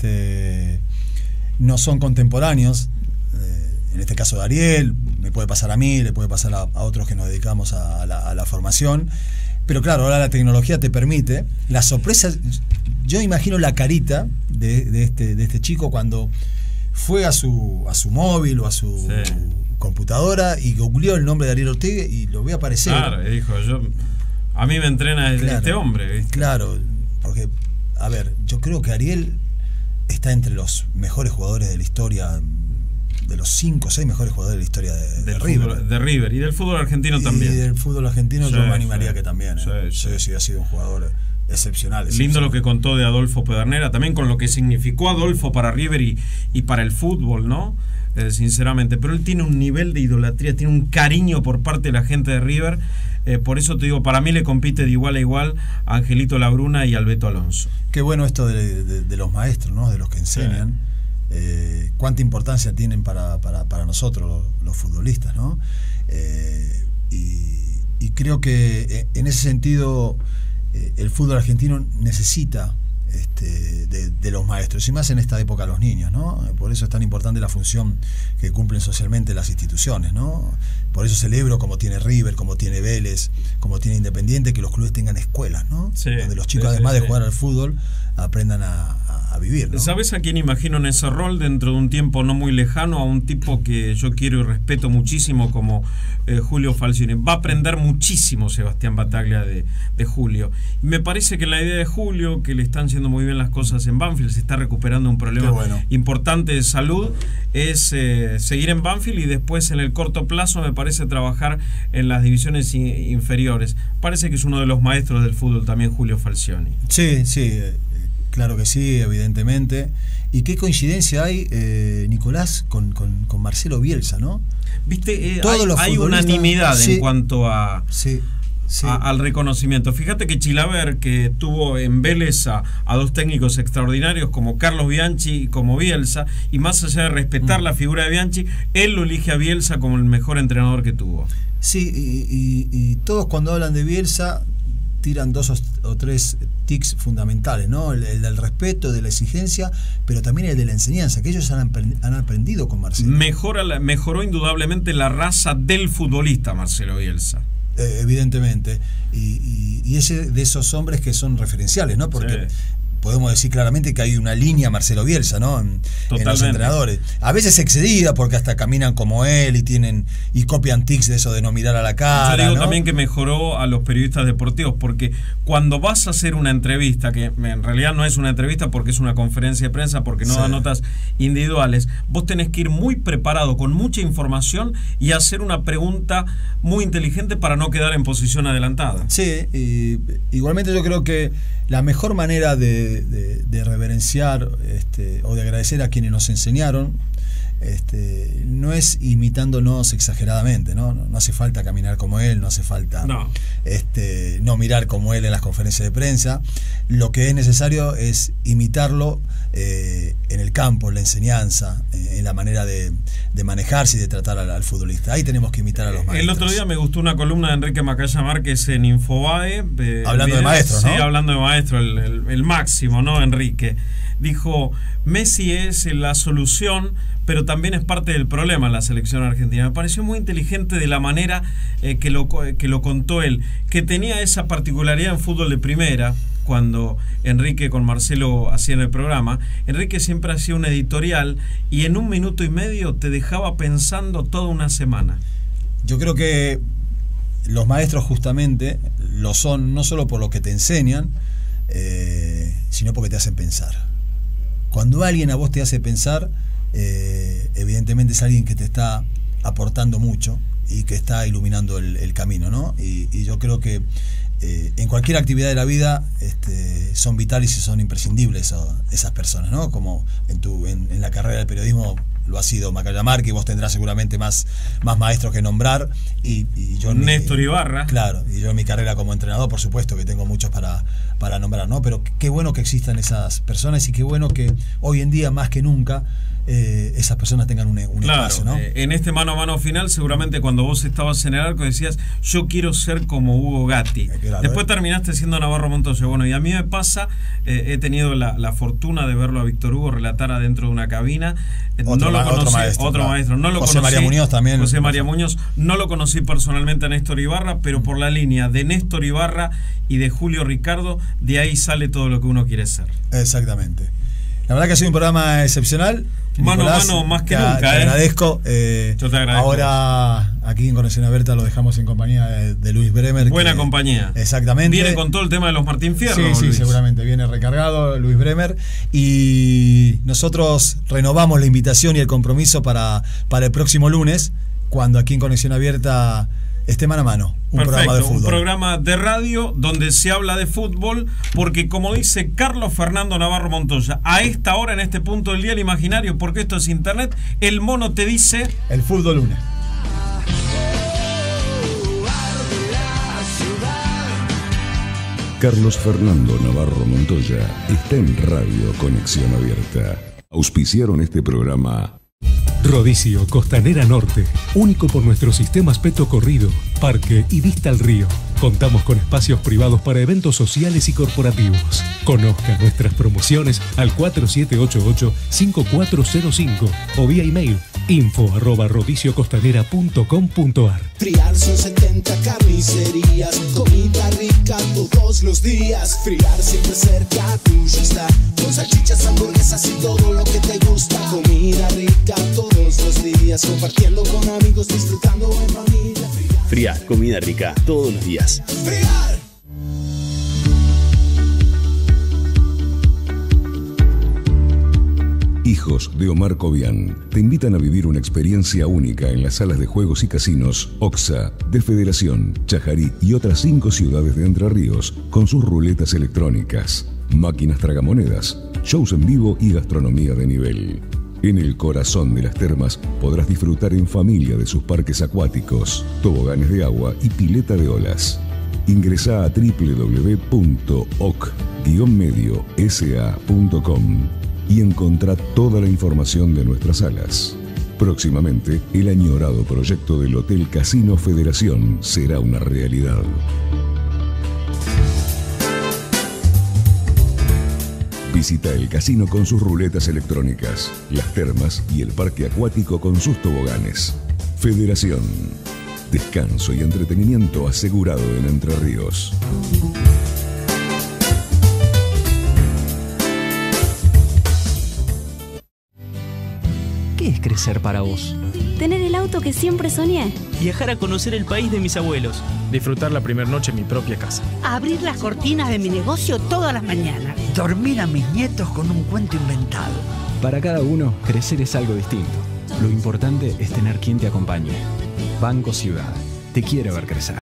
no son contemporáneos. En este caso de Ariel, me puede pasar a mí, le puede pasar a otros que nos dedicamos a la formación. Pero claro, ahora la tecnología te permite. La sorpresa, yo imagino la carita de este chico cuando fue a su móvil o a su computadora y googleó el nombre de Ariel Ortega y lo ve aparecer. Claro, y dijo, a mí me entrena este hombre, ¿viste? Claro, porque, a ver, yo creo que Ariel está entre los mejores jugadores de la historia, de los 5 o 6 mejores jugadores de la historia de River. De River y del fútbol argentino también. Y del fútbol argentino yo me animaría que también. Sí, ha sido un jugador excepcional. Lindo lo que contó de Adolfo Pedernera, también con lo que significó Adolfo para River y para el fútbol, ¿no? Sinceramente, pero él tiene un nivel de idolatría, tiene un cariño por parte de la gente de River. Por eso te digo, para mí le compite de igual a igual a Angelito Labruna y al Beto Alonso. Qué bueno esto de los maestros, ¿no? De los que enseñan. Cuánta importancia tienen para nosotros los futbolistas, ¿no? Y creo que en ese sentido el fútbol argentino necesita de los maestros, y más en esta época los niños, ¿no? Por eso es tan importante la función que cumplen socialmente las instituciones, ¿no? Por eso celebro, como tiene River, como tiene Vélez, como tiene Independiente, que los clubes tengan escuelas, ¿no? Donde los chicos, además de jugar al fútbol, aprendan a vivir, ¿no? ¿Sabes a quién imagino en ese rol dentro de un tiempo no muy lejano? A un tipo que yo quiero y respeto muchísimo como Julio Falcioni. Va a aprender muchísimo Sebastián Bataglia de Julio. Y me parece que la idea de Julio, que le están haciendo muy bien las cosas en Banfield, se está recuperando un problema importante de salud, es seguir en Banfield y después en el corto plazo me parece trabajar en las divisiones inferiores. Parece que es uno de los maestros del fútbol también Julio Falcioni. Sí, claro que sí, evidentemente. Y qué coincidencia hay, Nicolás, con Marcelo Bielsa, ¿no? Viste, hay unanimidad en cuanto a al reconocimiento. Fíjate que Chilaver, que tuvo en Vélez a dos técnicos extraordinarios como Carlos Bianchi y como Bielsa, y más allá de respetar la figura de Bianchi, él lo elige a Bielsa como el mejor entrenador que tuvo. Sí, y todos cuando hablan de Bielsa tiran 2 o 3 tics fundamentales, ¿no? El del respeto, de la exigencia, pero también el de la enseñanza, que ellos han aprendido con Marcelo. Mejoró indudablemente la raza del futbolista Marcelo Bielsa. Evidentemente, y ese de esos hombres que son referenciales, ¿no? Porque podemos decir claramente que hay una línea Marcelo Bielsa, ¿no? En los entrenadores. A veces excedida, porque hasta caminan como él y copian tics de eso de no mirar a la cara. Yo digo, ¿no? También que mejoró a los periodistas deportivos, porque cuando vas a hacer una entrevista, que en realidad no es una entrevista porque es una conferencia de prensa, porque no da notas individuales, vos tenés que ir muy preparado, con mucha información, y hacer una pregunta muy inteligente para no quedar en posición adelantada. Sí, igualmente yo creo que la mejor manera de reverenciar o de agradecer a quienes nos enseñaron no es imitándonos exageradamente, ¿no? No hace falta caminar como él, no hace falta no mirar como él en las conferencias de prensa. Lo que es necesario es imitarlo en el campo, en la enseñanza, en la manera de manejarse y de tratar al futbolista. Ahí tenemos que imitar a los maestros. El otro día me gustó una columna de Enrique Macaya Márquez en Infobae, hablando de maestros, ¿no? Sí, hablando de maestro, el máximo, ¿no? Enrique dijo: Messi es la solución, pero también es parte del problema en la selección argentina. Me pareció muy inteligente de la manera que lo contó él, que tenía esa particularidad en fútbol de primera. Cuando Enrique con Marcelo hacían el programa, Enrique siempre hacía un editorial y en 1 minuto y medio te dejaba pensando toda una semana. Yo creo que los maestros justamente lo son no solo por lo que te enseñan, sino porque te hacen pensar. Cuando alguien a vos te hace pensar, evidentemente es alguien que te está aportando mucho y que está iluminando el camino, ¿no? Y yo creo que en cualquier actividad de la vida son vitales y son imprescindibles esas personas, ¿no? Como en la carrera del periodismo lo ha sido Macaya Marque, y vos tendrás seguramente más maestros que nombrar, y yo Néstor Ibarra. Claro, y yo en mi carrera como entrenador, por supuesto que tengo muchos para nombrar, ¿no? Pero qué bueno que existan esas personas, y qué bueno que hoy en día más que nunca esas personas tengan un espacio, ¿no? En este mano a mano final, seguramente cuando vos estabas en el arco decías, yo quiero ser como Hugo Gatti. Claro, después terminaste siendo Navarro Montoya. Bueno, y a mí me pasa, he tenido la fortuna de verlo a Víctor Hugo relatar adentro de una cabina. Otro maestro. No lo José conocí, María Muñoz también. José María Muñoz. No lo conocí personalmente a Néstor Ibarra, pero por la línea de Néstor Ibarra y de Julio Ricardo, de ahí sale todo lo que uno quiere ser. Exactamente. La verdad que ha sido un programa excepcional. Mano Nicolás, a mano más que nunca. Te agradezco. Yo te agradezco. Ahora aquí en Conexión Abierta lo dejamos en compañía de Luis Bremer. Buena compañía. Exactamente. Viene con todo el tema de los Martín Fierro. Sí, Luis. seguramente. Viene recargado Luis Bremer. Y nosotros renovamos la invitación y el compromiso para el próximo lunes, cuando aquí en Conexión Abierta esté mano a mano. Programa de fútbol. Un programa de radio donde se habla de fútbol, porque como dice Carlos Fernando Navarro Montoya, a esta hora, en este punto del día, el imaginario, porque esto es internet, el mono te dice... El fútbol lunes. Carlos Fernando Navarro Montoya está en Radio Conexión Abierta. Auspiciaron este programa Rodicio Costanera Norte, único por nuestro sistema Aspeto Corrido, Parque y Vista al Río. Contamos con espacios privados para eventos sociales y corporativos. Conozca nuestras promociones al 4788-5405 o vía email info@rodiciocostanera.com.ar. Friar son 70 carnicerías, comida rica todos los días. Friar siempre cerca tuyo está, con salchichas, hamburguesas y todo lo que te gusta. Comida rica todos los días, compartiendo con amigos, disfrutando en familia. Friar, comida rica todos los días. Friar. Hijos de Omar Cobian te invitan a vivir una experiencia única en las salas de juegos y casinos OXA, de Federación, Chajarí y otras 5 ciudades de Entre Ríos, con sus ruletas electrónicas, máquinas tragamonedas, shows en vivo y gastronomía de nivel. En el corazón de las termas podrás disfrutar en familia de sus parques acuáticos, toboganes de agua y pileta de olas. Ingresá a www.oc-mediosa.com y encontrá toda la información de nuestras salas. Próximamente, el añorado proyecto del Hotel Casino Federación será una realidad. Visita el casino con sus ruletas electrónicas, las termas y el parque acuático con sus toboganes. Federación. Descanso y entretenimiento asegurado en Entre Ríos. ¿Qué es crecer para vos? Tener el auto que siempre soñé. Viajar a conocer el país de mis abuelos. Disfrutar la primera noche en mi propia casa. Abrir las cortinas de mi negocio todas las mañanas. Dormir a mis nietos con un cuento inventado. Para cada uno, crecer es algo distinto. Lo importante es tener quien te acompañe. Banco Ciudad. Te quiere ver crecer.